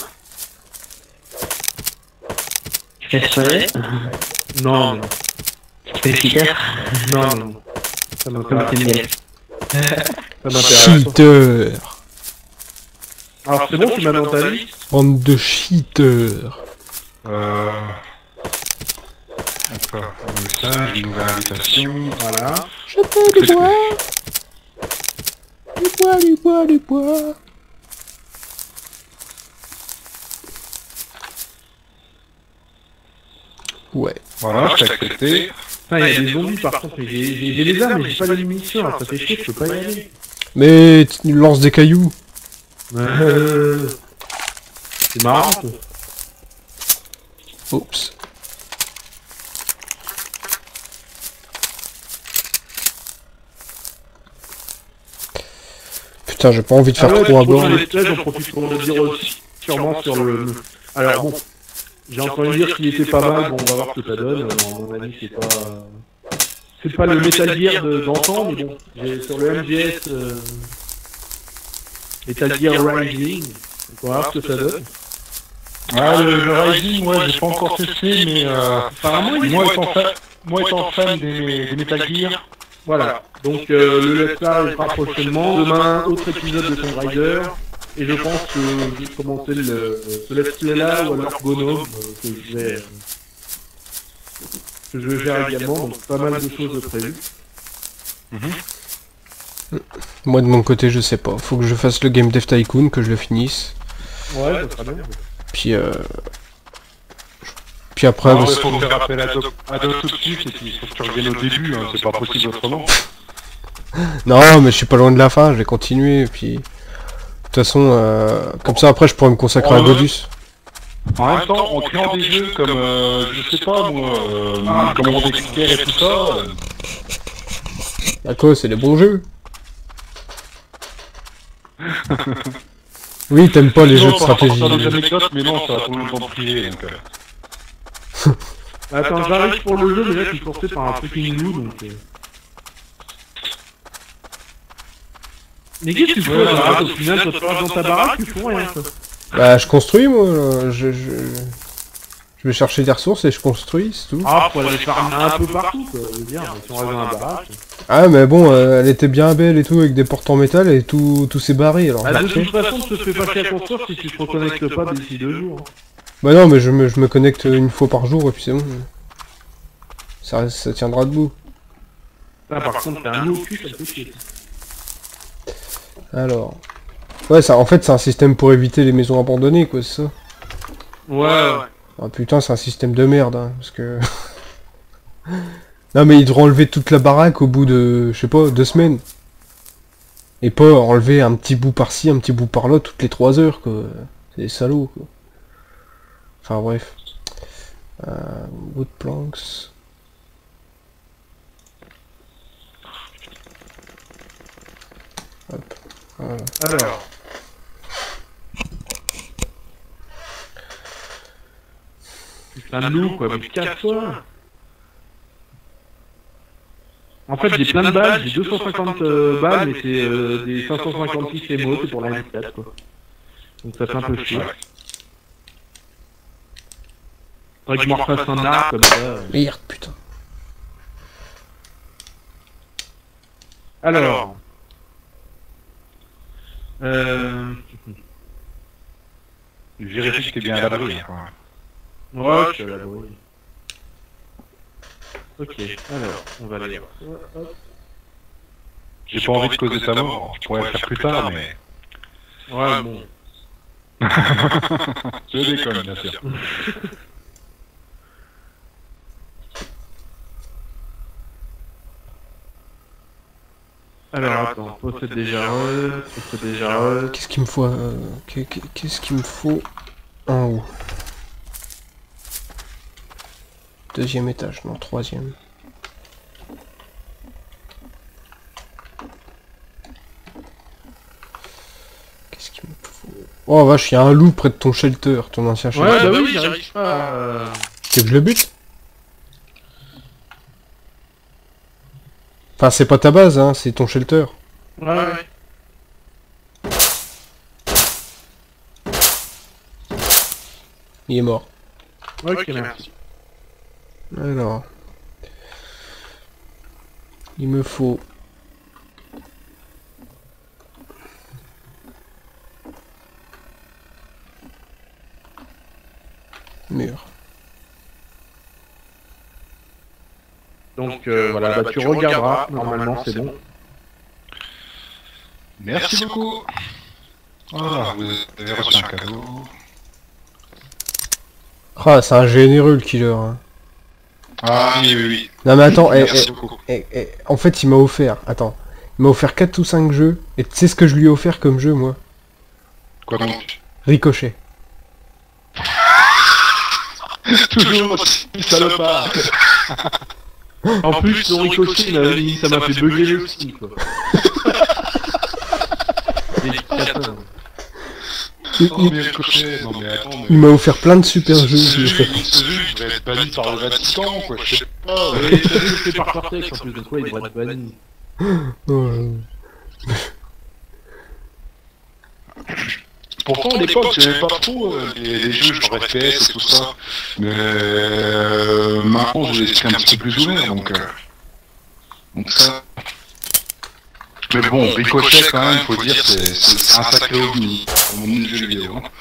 Tu fais soigner? Non, non, Tu fais efficace? non, non, non. Ça Comme m'intéresse t'es pas. miel. Ça m'intéresse pas. Cheater. Alors c'est bon, tu m'as dans ta liste? Bande de cheaters. Euh... D'accord, message, une nouvelle invitation. Voilà. Je peux du bois. Du bois, du bois, du bois. Ouais. Voilà, je t'ai accepté. Putain, y'a des zombies par contre, mais j'ai j'ai- j'ai les armes mais j'ai pas les munitions, alors ça fait chier, je peux pas y aller. Mais tu lances des cailloux. Euh... C'est marrant, quoi. Oups. Putain, j'ai pas envie de faire Ah ouais, trop à tu vois, bord. les tests, j'en profite pour le dire aussi, sûrement sur le... Alors bon, j'ai entendu dire qu'il était pas mal, bon on va voir ce que ça donne, euh, à mon avis c'est pas... C'est pas le Metal Gear de- d'antan, mais bon, j'ai sur le M G S... Euh... Metal Gear Rising, donc on va voir ce que ça donne. Ah, le, le Rising, ouais, j'ai pas encore testé, mais euh, Apparemment il est moi, bon. étant fan, moi étant fan des, des Metal Gear, Voilà, donc euh, le Let's Play arrivera prochainement, demain autre épisode de Tomb Raider, et je pense que je vais commencer le, ce Let's Play là, ou alors Gnome, euh, que je vais... euh, que je vais faire également, donc pas mal de choses de prévues. Moi de mon côté, je sais pas. Faut que je fasse le Game Dev Tycoon, que je le finisse. Ouais, ça sera bien. Puis euh... Puis après, il bah, faut faire appel à Doc, à Doc tout de suite, et puis il faut que tu reviennes au début, hein, c'est pas possible autrement. non, mais je suis pas loin de la fin, je vais continuer. Puis de toute façon, euh... comme ça après, je pourrais me consacrer à Ouais. Godus. En même temps, en créant des jeux comme, euh, je sais pas moi, euh, comme on expliquait et tout ça, euh, D'accord, c'est des bons jeux. Oui, t'aimes pas les jeux de non, on va stratégie. faire des anecdotes, mais non, ça va tout le temps privé, donc... Euh... Attends, j'arrive pour le jeu, mais là je suis forcé par un freaking loup, donc... Euh... Mais qu'est-ce que tu fais là, baraque, au final, toi tu restes dans ta baraque, tu fous rien, quoi. Bah, je construis moi. là. Je, je... je vais chercher des ressources et je construis, c'est tout. Ah, faut aller farmer un peu partout, quoi, je veux dire, si on reste dans la baraque... Ah, mais bon, euh, elle était bien belle et tout avec des portes en métal et tout, tout s'est barré alors. Bah, de après. toute façon, tu te fais pas chier à construire si tu te reconnectes pas d'ici deux jours. Bah non, mais je me, je me connecte une fois par jour et puis c'est bon. Ça, ça tiendra debout. Là, par contre, t'as un loup au cul, ça te fait chier. Alors. Ouais, ça, en fait, c'est un système pour éviter les maisons abandonnées, quoi, c'est ça. Ouais, ouais. Ah putain, c'est un système de merde, hein, parce que... non mais ils devraient enlever toute la baraque au bout de, je sais pas, deux semaines. Et pas enlever un petit bout par-ci, un petit bout par-là toutes les trois heures, quoi. C'est des salauds, quoi. Enfin bref. Euh, wood planks. Hop. Voilà. Alors... Putain de loup, quoi, mais casse-toi. En fait, j'ai plein de balles, j'ai deux cent cinquante euh, balles, mais c'est euh, des cinq cent cinquante-six M O, c'est pour la M quatre, quoi. Donc ça fait un peu chier. Faudrait que je m'en refasse un arc, comme ça. euh. Merde, putain. Alors... Euh... Je vérifie que t'es bien à l'abri. Hein. Ouais, je suis à l'abri. Ok, alors, on va aller... J'ai pas envie de causer ta mort, je pourrais le faire plus tard, mais... Ouais, bon. Je déconne, bien sûr. Alors, attends, possède déjà re, possède déjà re. Qu'est-ce qu'il me faut euh, qu'est- qu'est- Qu'est-ce qu'il me faut en haut? Deuxième étage, non, troisième. Qu'est-ce qu'il me faut? Oh vache, il y a un loup près de ton shelter, ton ancien shelter. Ouais, bah oui, j'arrive pas. euh, C'est que je le bute? Enfin, c'est pas ta base, hein, c'est ton shelter. Ouais, ouais. Il est mort. Ok, merci. Alors... Il me faut... Mur. Donc, euh, voilà, bah tu regarderas. Normalement, c'est bon. Merci beaucoup. Voilà, vous avez reçu un cadeau. Ah, c'est un généreux le killer. Hein. Ah oui, oui, oui. Non mais attends, eh, Merci eh, beaucoup. eh, eh, en fait il m'a offert, attends, il m'a offert quatre ou cinq jeux, et tu sais ce que je lui ai offert comme jeu moi? Quoi donc? Ricochet. Toujours aussi salopard. En plus, ton ricochet, il m'a- ça m'a fait bugger le ski, quoi. Et quatre, Il, Oh il- mais Ricochet, non mais attends, mais... il m'a offert plein de super jeux. Ce je jeu, lui ai fait. ce jeu, il devrait être banni par le Vatican, quoi, je sais pas. Et ça fait par Cortex, en plus de quoi, il devrait être banni. Oh, je- Pourtant, à l'époque, j'aimais pas trop euh, les, les jeux genre F P S et tout ça. Mais euh, maintenant, je les suis un petit peu plus ouvert, donc... Euh, donc ça... Mais bon, Ricochet, quand même, faut dire, c'est c'est- c'est un sacré ovni dans le monde du jeu vidéo. Hein.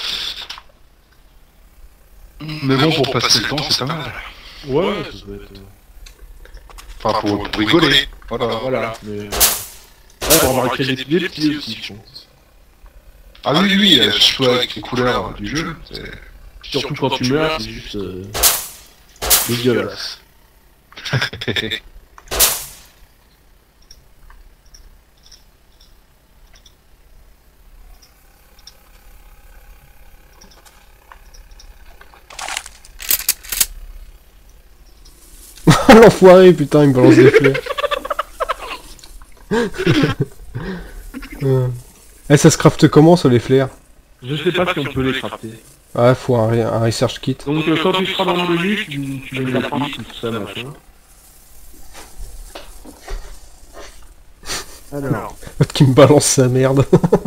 Mais bon, pour passer le temps, c'est pas mal. Ouais, ça doit être... euh, Enfin, pour, pour rigoler. Voilà. Voilà, mais... euh, Ouais, pour avoir créé des des petits aussi, je pense. Ah oui, oui, oui, euh, surtout avec les couleurs du jeu. c'est- Surtout quand tu meurs, c'est juste... Euh... dégueulasse. L'enfoiré, putain, il me balance des fleurs. Euh. Eh, ça se crafte comment sur les flares? Je sais pas si on peut les crafter. Ah, faut un, re- un research kit. Donc euh, quand tu seras dans le menu, tu, tu les appuies, tout ça, machin. Alors... L'autre qui me balance sa merde.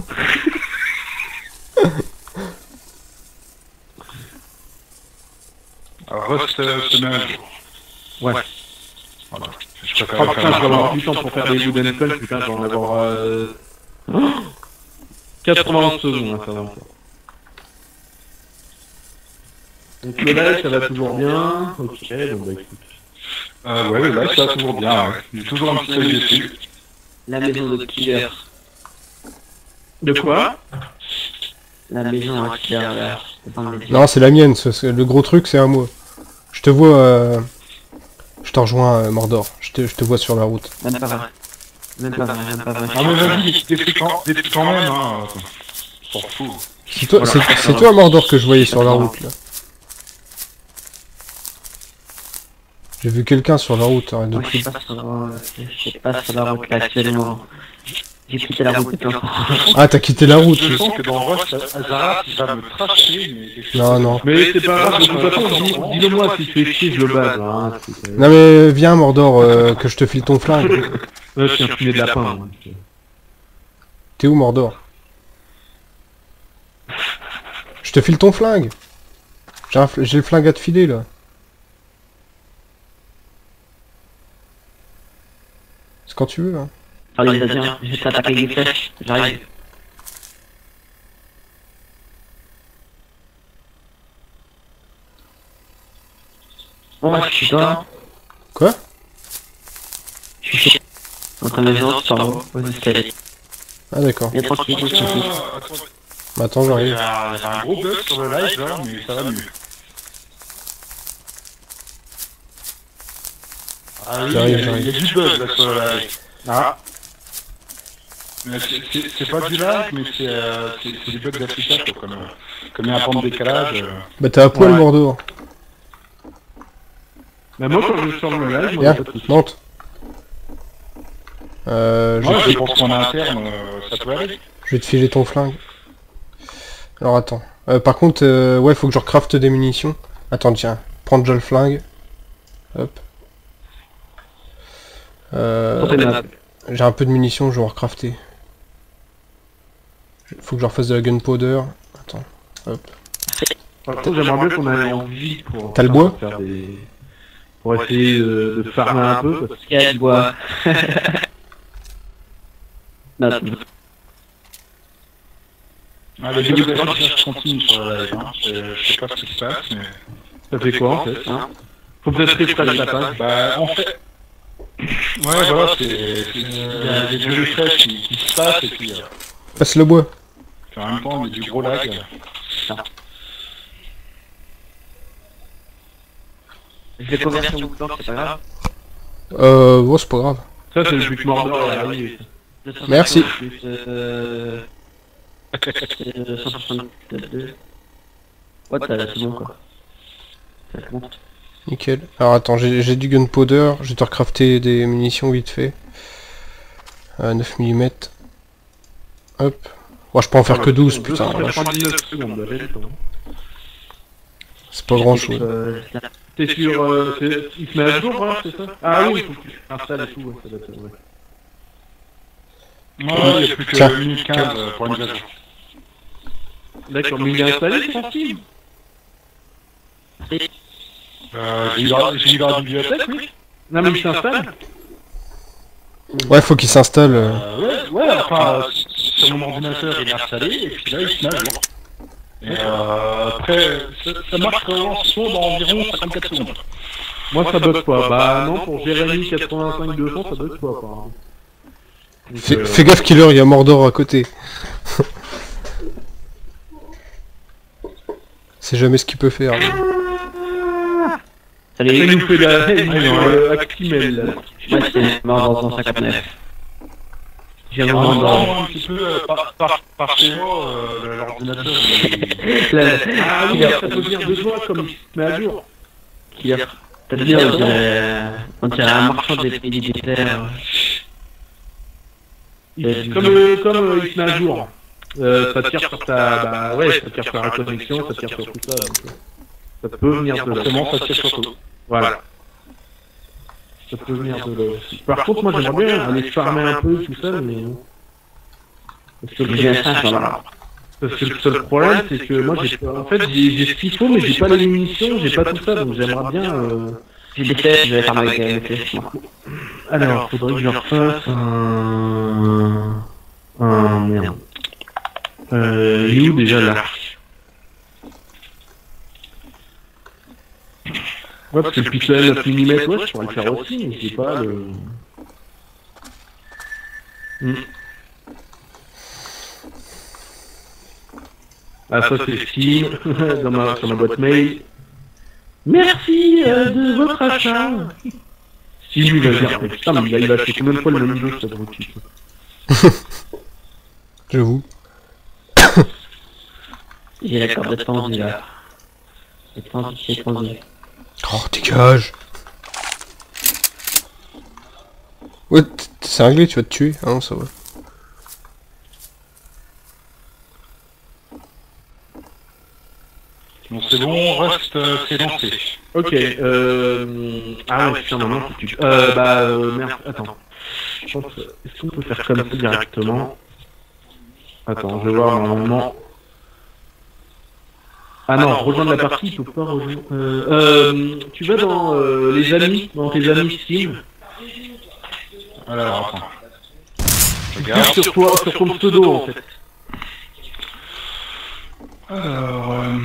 Alors, Rust euh, se met à jour. Ouais. Voilà. Je Ah préfère putain, je vais avoir du temps pour faire des wooden spells, putain, je vais en avoir... Euh... quatre-vingts secondes, hein, ça va encore. Donc le live, ça va toujours bien. Ok, bon bah écoute. Euh, ouais, là, ça va toujours bien, ouais. J'ai toujours un petit œil dessus. La maison de killer. De quoi? La maison à killer, là. C'est pas mal. Non, c'est la mienne, ce- ce- le gros truc c'est à moi. Je te vois... Euh... Je te rejoins, euh, Mordor. Je te, je te vois sur la route. Même pas vrai. Même pas vrai, même pas vrai. Ah, mais vas-y, détruis quand, détruis quand même, hein. S'en fout. C'est toi, c'est, c'est toi Mordor que je voyais sur la route là. J'ai vu quelqu'un sur la route, arrête de Moi, je suis crier. pas sur, euh, je suis pas sur la route là actuellement. J'ai quitté la route depuis longtemps. Ah, t'as quitté la route. Je sens que dans Rust, Azara, il va me tracer, mais... quelque chose Non, de- non. Mais c'est pas grave, de toute façon, dis- dis-le moi si tu fais chier, je le bats, hein. c'est- Non mais viens Mordor, euh, que je te file ton flingue. Ouais, je suis un fumier de lapin, moi. T'es où Mordor? Je te file ton flingue. J'ai, un fl- j'ai le flingue à te filer là. C'est quand tu veux hein. Allez, vas-y, hein. Je vais t'attaquer avec des flèches. J'arrive. Bon, moi, je suis toi. Quoi? Je suis chez... Dans ta maison, sur le haut, aux escaliers. Ah d'accord. Mais tranquille, Attends, tranquille. attends, Bah, attends, il y j'arrive. a il y a un gros bug sur le live là, mais ça va mieux. Ah oui, il y, J'arrive, a- il y j'arrive. a du bug là sur le live. Ah, Mais c'est- c'est c'est pas du lag, mais c'est euh, c'est- c'est du bug d'affichage quoi, comme, euh, comme il y a un temps de décalage. euh. Bah t'as à poil Ouais. Mordor. mais moi quand je sors le live, moi, Viens, j'ai pas de soucis. monte. Euh, je, Ouais, je pense qu'en interne, euh, ça peut aller. je vais te filer ton flingue. Alors attends. Euh, par contre, euh, ouais, faut que je recrafte des munitions. Attends, tiens. Prends déjà le flingue. Hop. Euh, Santé, map. J'ai un peu de munitions, je vais en recrafter. Faut que je refasse de la gunpowder. Attends. Hop. Par contre, j'aimerais bien qu'on ait envie pour... T'as le bois faire des... Pour essayer de, de farmer un peu, parce Il y a du bois. Non, Ah, les bugs d'affichage continuent sur le live. Hein. Je, je sais pas ce qui se passe, mais... que ça fait quoi en fait hein. Faut peut-être refresh la page. Bah, en fait... Ouais, voilà, c'est... c'est- Il y a des jeux fraîches qui, qui se passent, et puis... Euh, Passe le bois. puis en même temps, il y a du gros lag. Je vais convertir mon plan, c'est pas grave. Euh, bon, c'est pas grave. Ça c'est le but Mordor, elle arrive. Merci. Plus, euh... euh, cent soixante-deux. Ouais, t'as c'est bon quoi. Ça compte. Nickel. Alors attends, j'ai j'ai du gunpowder. Je vais te recrafter des munitions vite fait. Euh, neuf millimètres. Hop. Bon, je peux en faire que douze, putain. la vache. deux cent quatre-vingt-dix-neuf secondes, bah, j'ai le temps. C'est pas grand chose. Euh, T'es sur... Euh, c'est- il se met à jour, hein, c'est ça? Ah oui, il faut que tu installes et tout, ouais, ça doit être... Ouais. Ouais, il n'y a plus Tiens. que mille quinze pour une mise à jour. D'accord, mais il est installé, c'est facile. Euh, j'ai eu la j'ai eu la bibliothèque, oui. Non mais il s'installe. Ouais, faut qu'il s'installe. euh. Euh, ouais, ouais, enfin, euh, sur mon ordinateur, il est installé, et puis là, il se met à jour. Et euh, après, ça, ça marche en son dans environ cinquante-quatre secondes. Moi ça bug pas. Bah non, pour Jérémy quatre-vingt-cinq deux cents, ça bug pas apparemment. Donc, Fais, euh, fais gaffe, Killer, il y a Mordor à côté. C'est jamais ce qu'il peut faire. lui. Ça Salut. nous fait la haine dans le Actimel là. Moi c'est mort dans cent cinquante-neuf. J'ai En vraiment même dans... temps, un petit peu euh, par, par, par chez moi, euh, l'ordinateur, il... Ah oui, ça peut venir de toi comme il se met à jour. Qui a... T'as dit, on dirait... On dirait un marchand des pays des terres. Il- Comme, euh, comme euh, il se met à jour. Euh, ça tire sur ta... Bah ouais, ça tire sur la connexion, ça tire sur tout ça. Donc, euh, ça peut venir de là. Forcément, ça tire surtout. Voilà. Ça peut venir de là aussi. Par contre, moi j'aimerais bien aller farmer un peu tout ça, mais non. Parce que, J'ai un le, singe dans la main. parce que le seul problème, c'est que moi j'ai en fait j'ai j'ai ce qu'il faut, mais j'ai pas les munitions, j'ai pas tout ça, donc j'aimerais bien. Euh... J'ai des flèches, je vais faire avec mes flèches, moi. Alors, faudrait que je refasse un. Un. Merde. Euh. Il est où déjà l'arc? Ouais, parce que le pistolet neuf millimètres, ouais, je pourrais le faire aussi, mais j'ai pas le. Hmm. Ah, ça c'est Steam, dans ma, sur ma boîte mail. Merci euh, de votre achat. Steam, il va dire, mais putain, mais il a, il a acheté combien de fois le même jeu, cet abruti. J'avoue. J'ai la corde de pendu là. J'ai pendu, j'ai pendu. Oh, dégage. Ouais, t- t'es cinglé, tu vas te tuer. Ah non, ça va. Bon, c'est bon, reste, euh, c'est lancé. Ok, euh... Ah ouais, putain, maintenant, faut que tu... Euh, bah, euh, merde, attends. Je pense, que- est-ce qu'on peut faire comme ça directement? Attends, je vais voir, normalement... Ah non, rejoindre la partie, il faut pas rejoindre... Euh, euh, tu vas dans euh, les amis, dans tes amis Steam. Alors, attends. Je Clique regarde. sur toi, sur ton pseudo, en fait. Alors, euh...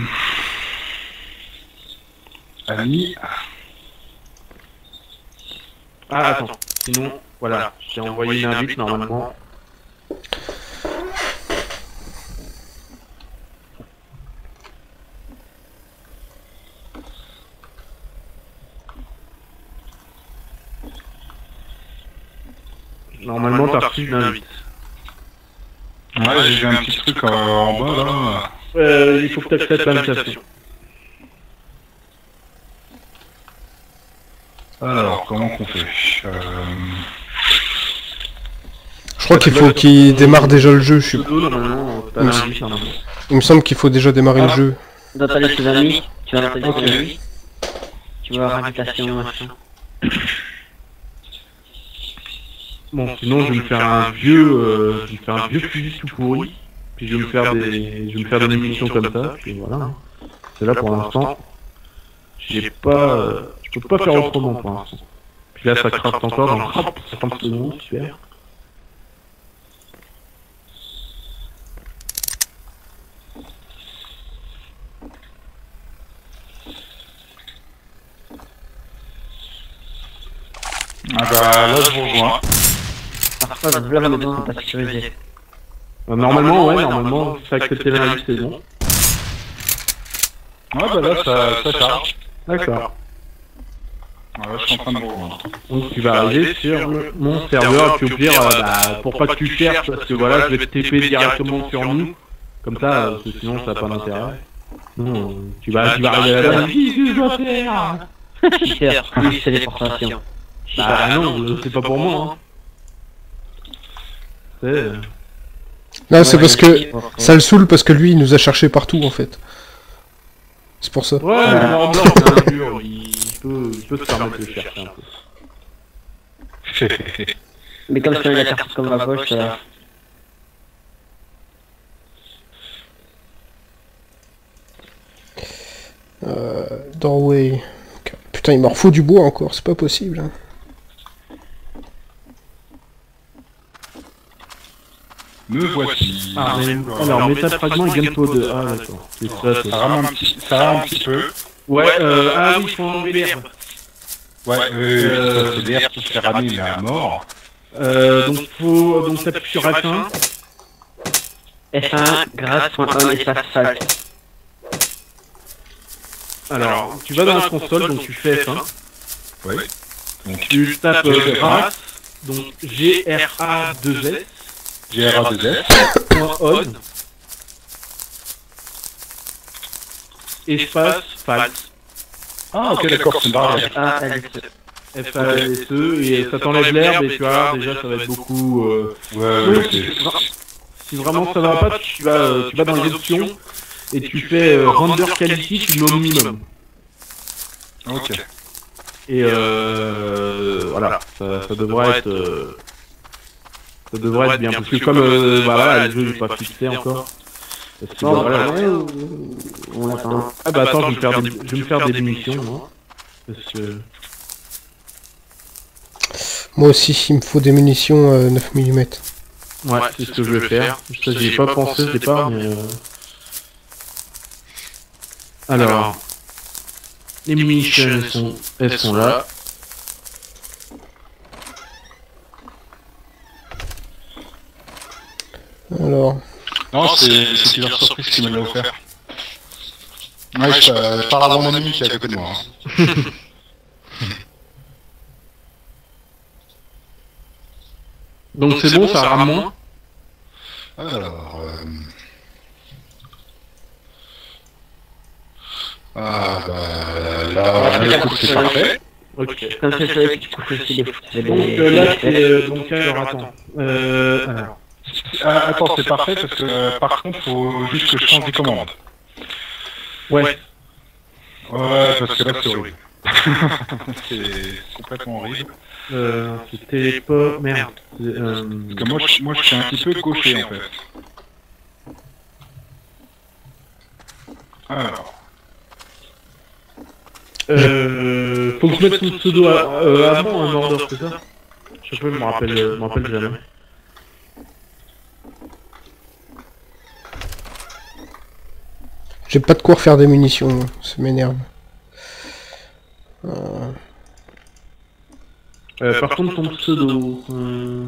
Ami. Ah, attends, sinon, voilà, j'ai envoyé une invite, normalement. Normalement, t'as reçu une invite. Ouais, j'ai vu un petit truc en, en bas là. Euh, il faut que t'acceptes l'invitation. Alors, comment qu'on fait euh... Je crois qu'il faut qu'il démarre déjà le jeu, je suis... Pseudo, normalement, t'as l'invite, normalement. Il me semble qu'il faut déjà démarrer le jeu. Dans ta liste d'amis, tu vas dans ta liste Ok. d'amis. Tu vas avoir invitation, machin. Bon, sinon, je vais me faire un vieux, euh, je vais me faire un vieux fusil tout pourri. Puis je vais me faire des, je vais me faire des munitions comme ça. Puis voilà. C'est là pour l'instant. J'ai pas, euh, je peux pas faire autrement pour l'instant. Puis là, ça craft encore dans cinquante secondes, super. Ah bah là je vous rejoins. Parfois, je bloque la maison, c'est pas sécurisé. Euh, normalement, ouais, normalement, si t'as accepté l'invite, c'est bon. Ouais bah là ça, ça charge. D'accord. Ouais, là, je suis en train de vous rejoindre. Donc tu vas arriver sur le- mon serveur, puis au pire, euh, bah, pour pas que tu cherches, parce que voilà, je vais te T P directement sur nous. Comme ça, euh, parce que sinon ça n'a pas d'intérêt. Non, euh, tu vas, tu vas arriver là-bas. Qu'est-ce que je dois faire? Cheater, oui, c'est déportation. Bah non, euh, c'est pas pour moi. Hein. C'est... euh, Là, c'est Ouais, parce je que... sais pas. Ça le saoule parce que lui, il nous a cherché partout, en fait. C'est pour ça. Ouais, mais non, non, c'est un dur, il peut, il peut se permettre de chercher un peu. Mais comme c'est la carte comme à gauche, ça... Euh, doorway. Putain, il m'en refaut du bois encore, c'est pas possible. Hein. Me voici. Ah, mais, alors, métal fragment et gunpowder de... Ah, d'accord. C'est ça, c'est Ça ça. rame un petit, ça rame un petit peu. Ouais, euh, ah oui, il faut enlever l'herbe. Ouais, euh, c'est l'air qui se fait ramer mais à mort. Euh, donc faut... Donc t'appuies sur F un. F un, grâce.on espace salt. Alors, tu vas dans la console, donc tu fais F un. Oui. Donc Tu tapes euh, grâce, donc G R A deux S, G R A deux S. point on, espace false, Ah ok d'accord, c'est une barrière. A L C. F A S E, et ça t'enlève l'herbe, et tu vois, déjà ça va être beaucoup... Euh... Ouais, Donc, ouais, c'est... si vraiment ça va pas, tu vas, euh, tu vas dans les options, et tu fais euh, render quality, tu le mets au minimum. Ok. Et euh, voilà, ça, ça devrait être... Euh, ça devrait être bien, parce que comme euh, bah, voilà, le jeu n'est pas fixé encore. Parce que, Bon, bah, voilà. ouais, ou... on attend. Ah bah attends, je vais me faire des, je vais me faire des munitions, moi. Parce que... Moi aussi, il me faut des munitions euh, neuf millimètres. Ouais, c'est ce que je vais faire. Ça, j'y ai pas pensé au départ, mais... Euh... Alors... Les munitions, elles sont, elles sont là. Alors... Non, c'est c'est Killer Surprise qui me l'a offert. Ouais, je, euh, je parle à mon ami qui est à côté de moi. Hein. Donc c'est bon, ça rame moins. Alors... Euh... Ah bah là, là, écoute, c'est parfait. Ok. Comme c'est celui qui couche aussi des fous. Donc euh, là, c'est... Euh, donc alors, attends. Euh... Alors... Ah, attends, c'est parfait parce que euh, par contre, faut juste que je change des commandes. Ouais. Ouais, parce que là, c'est horrible. C'est complètement horrible. Euh... C'était pas... Merde. Euh... Parce que moi, je, moi, je suis un petit peu gaucher en fait. Alors... Euh... Faut que je mette son pseudo à, euh, avant un order, c'est ça? Je sais pas, je me rappelle, je me rappelle jamais. J'ai pas de quoi refaire des munitions, moi. Ça m'énerve. Euh... Euh, par contre, ton pseudo... Euh...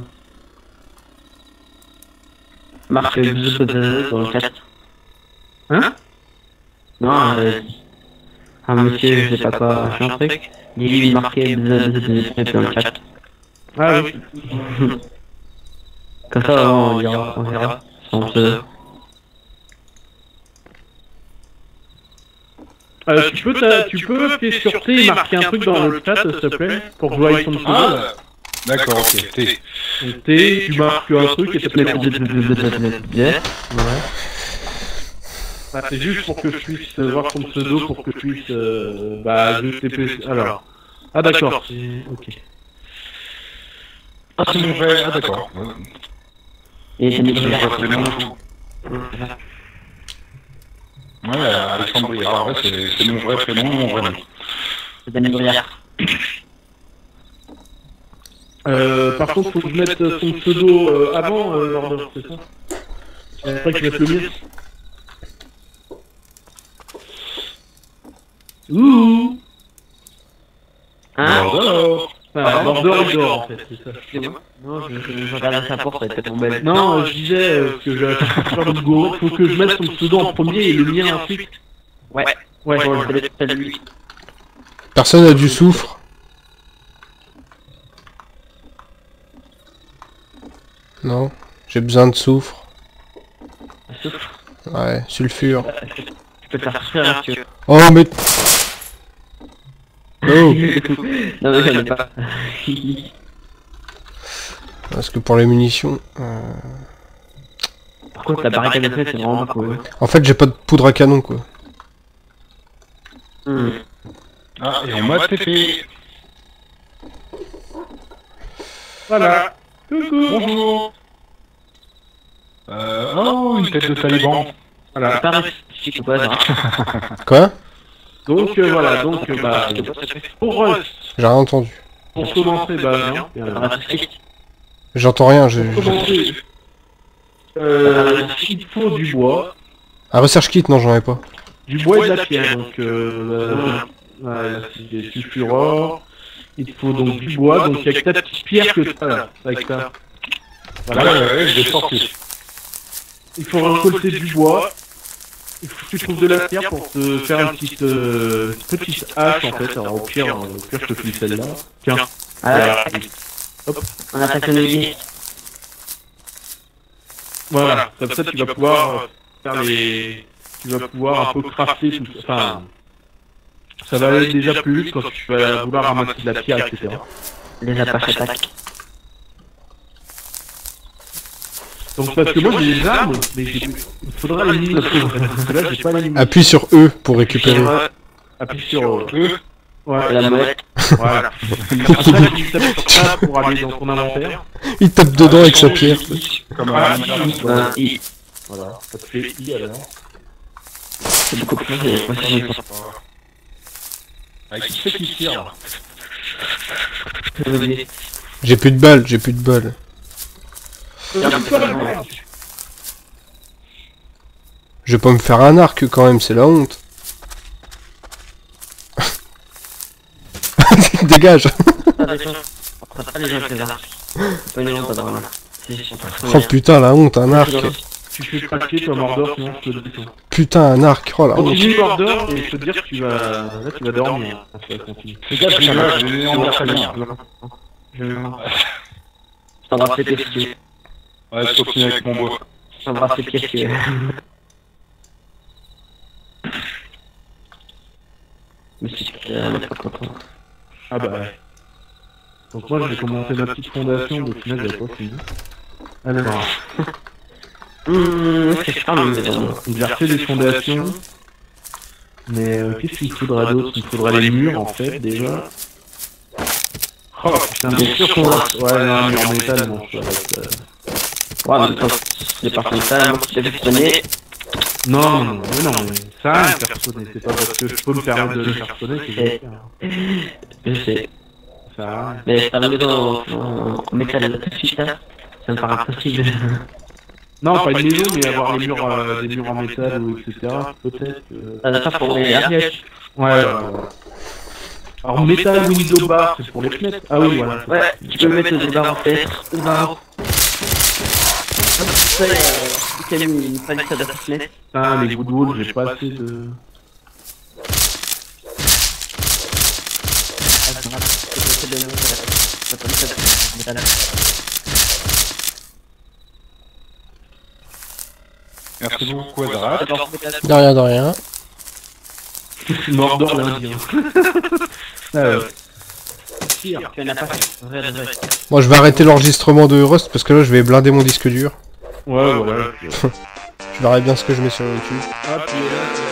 Marque bzz dans le chat. Hein? Non, euh... un monsieur, je sais pas quoi, machin truc. Dis-lui de marquer bzz dans le chat. Ah oui. Comme ça, on verra. On verra. Son pseudo. Euh, tu peux, ta- tu peux appuyer sur T et marquer un truc dans le chat, s'il te plaît, pour que je voie son pseudo. Ah, d'accord, ok. T. Donc T, tu marques un truc et ça te met en Bien. Bah, c'est juste pour que je puisse euh, voir son pseudo, pour que je puisse... Euh, bah, je T P... Alors... Ah d'accord, c'est... Ok. Ah, c'est mon vrai. Ah, d'accord. Et c'est C'est mis mon vrai prénom. Ouais, Alexandre Briard, ouais, c'est c'est mon vrai prénom, mon vrai nom. C'est Daniel Briard. Euh, par contre, faut que je mette euh, son pseudo euh, avant euh, l'ordre, c'est ça? C'est après que je mette le mien. Ouh. Hein? Bordeaux. Enfin, Bordeaux il dort en fait, c'est ça. Excusez-moi. Non, je, je, je regardais sa porte, elle était tombée. Non, euh, je disais euh, que j'ai faire le go, faut que je mette son pseudo en premier et le mien ensuite. Ouais. Ouais, Bon, voilà. je vais lui. Personne a du soufre. Non, j'ai besoin de soufre. Souffle. Ouais, sulfure. Je peux te faire souffrir hein, si tu veux. Oh mais... Oh. Non mais j'en ai pas. Parce que pour les munitions... euh, Par contre la barricade de fenêtre c'est vraiment pas cool. En fait j'ai pas de poudre à canon quoi. Hmm. Ah, et on m'a T P. Voilà. Coucou. Bonjour. Euh, oh, une tête de taliban. C'est Voilà. pas réussi ou quoi ça? Quoi? Donc euh, voilà, donc euh, bah... Pour Rust, J'ai rien entendu. pour commencer, bah bien. bien, On bien. va tout J'entends rien, je... Pour commencer, euh, il faut du bois. Un research kit, non j'en ai pas. Du bois et de la pierre, donc euh, la, ouais, là, c'est des sulfurores. Il te faut donc du bois, donc avec ta petite pierre que tu as là, avec ça. Ouais, Voilà. ouais, ouais, je l'ai sorti. Il faut récolter du bois. Il faut que tu trouves de la pierre pour te faire une petite, euh, petite hache en fait. Alors au pire, euh, au pire je te file celle-là. Tiens. Ah, Hop. on attaque le navire. Voilà, comme ça tu vas pouvoir euh, faire les... Tu vas pouvoir un peu crafter tout ça. Enfin, ça va aller déjà plus vite quand tu vas vouloir ramasser de la pierre, et cetera. Les apaches attaquent. Donc parce que moi j'ai des armes, mais j'ai... il faudra les mines parce que là j'ai pas les mines. Appuie sur E pour récupérer. Appuie sur... euh, Eux, Ouais, La molette. voilà. Après tu tapes sur ça pour aller dans ton inventaire. Il tape dedans avec sa pierre. comme Voilà, un Un I. voilà, ça te fait I alors. C'est beaucoup plus facile. Moi c'est une Avec qui c'est qui tire là? J'ai plus de balles, j'ai plus de balles. Je vais pas me faire un arc quand même, c'est la honte. Dégage. On prend pas les gens avec les arcs. C'est pas une honte d'avoir un arc. C'est chiant. Oh putain la honte, un arc. Tu fais craquer toi Mordor, sinon je te le dis. Putain un arc, oh la honte. Continue Mordor et je peux te dire que tu vas... Là tu vas dormir. Quand tu vas continuer. Les gars, j'ai là, j'ai en très bien. Je t'embrasse les pieds si tu veux. Ouais, je continue avec mon bois. Je t'embrasse les pieds si tu veux. Mais si tu veux, pas content. Ah bah ouais. Donc moi j'ai commencé ma petite fondation, mais au final j'avais pas fini. Alors, Hum, c'est pas mal, mais bon. j'ai refait des fondations. Mais euh, qu'est-ce qu'il me faudra d'autre? Il me faudra les murs en fait déjà. Oh putain, bien sûr qu'on va... Ouais, non, un mur en métal, non, ça va être... euh, Ouais, mais quand c'est pas comme ça, moi je t'ai fait sonner. Non, non, non, mais non, mais ça va me faire sonner, c'est pas parce que je peux me permettre de le faire sonner que je vais le faire. Je sais. Ça va. Mais t'as le maison en en métal tout de suite là. Ça me paraît impossible. Non, pas une maison, mais avoir les murs, euh, des murs en métal ou et cetera. Peut-être. euh, Ça n'a pas pour les arrières. Ouais, ouais, ouais. Alors, métal window bar, c'est pour les fenêtres. Ah oui, voilà. Ouais, tu peux mettre des barres en fenêtre. Des barres. Hop, ça, euh, il y a une palissade à ta fenêtre. Putain, les wood walls, j'ai pas assez de... Ah, c'est grave. C'est le métal. C'est pas le métal. Merci beaucoup, Quadrat. Alors, peut-être- De rien, de rien. Mordor l'Indien. Ah ouais. Tu en as pas fait. Vrai, vrai. Moi, je vais arrêter l'enregistrement de Rust parce que là, je vais blinder mon disque dur. Ouais, voilà. Je verrai bien ce que je mets sur YouTube. Ah, puis là,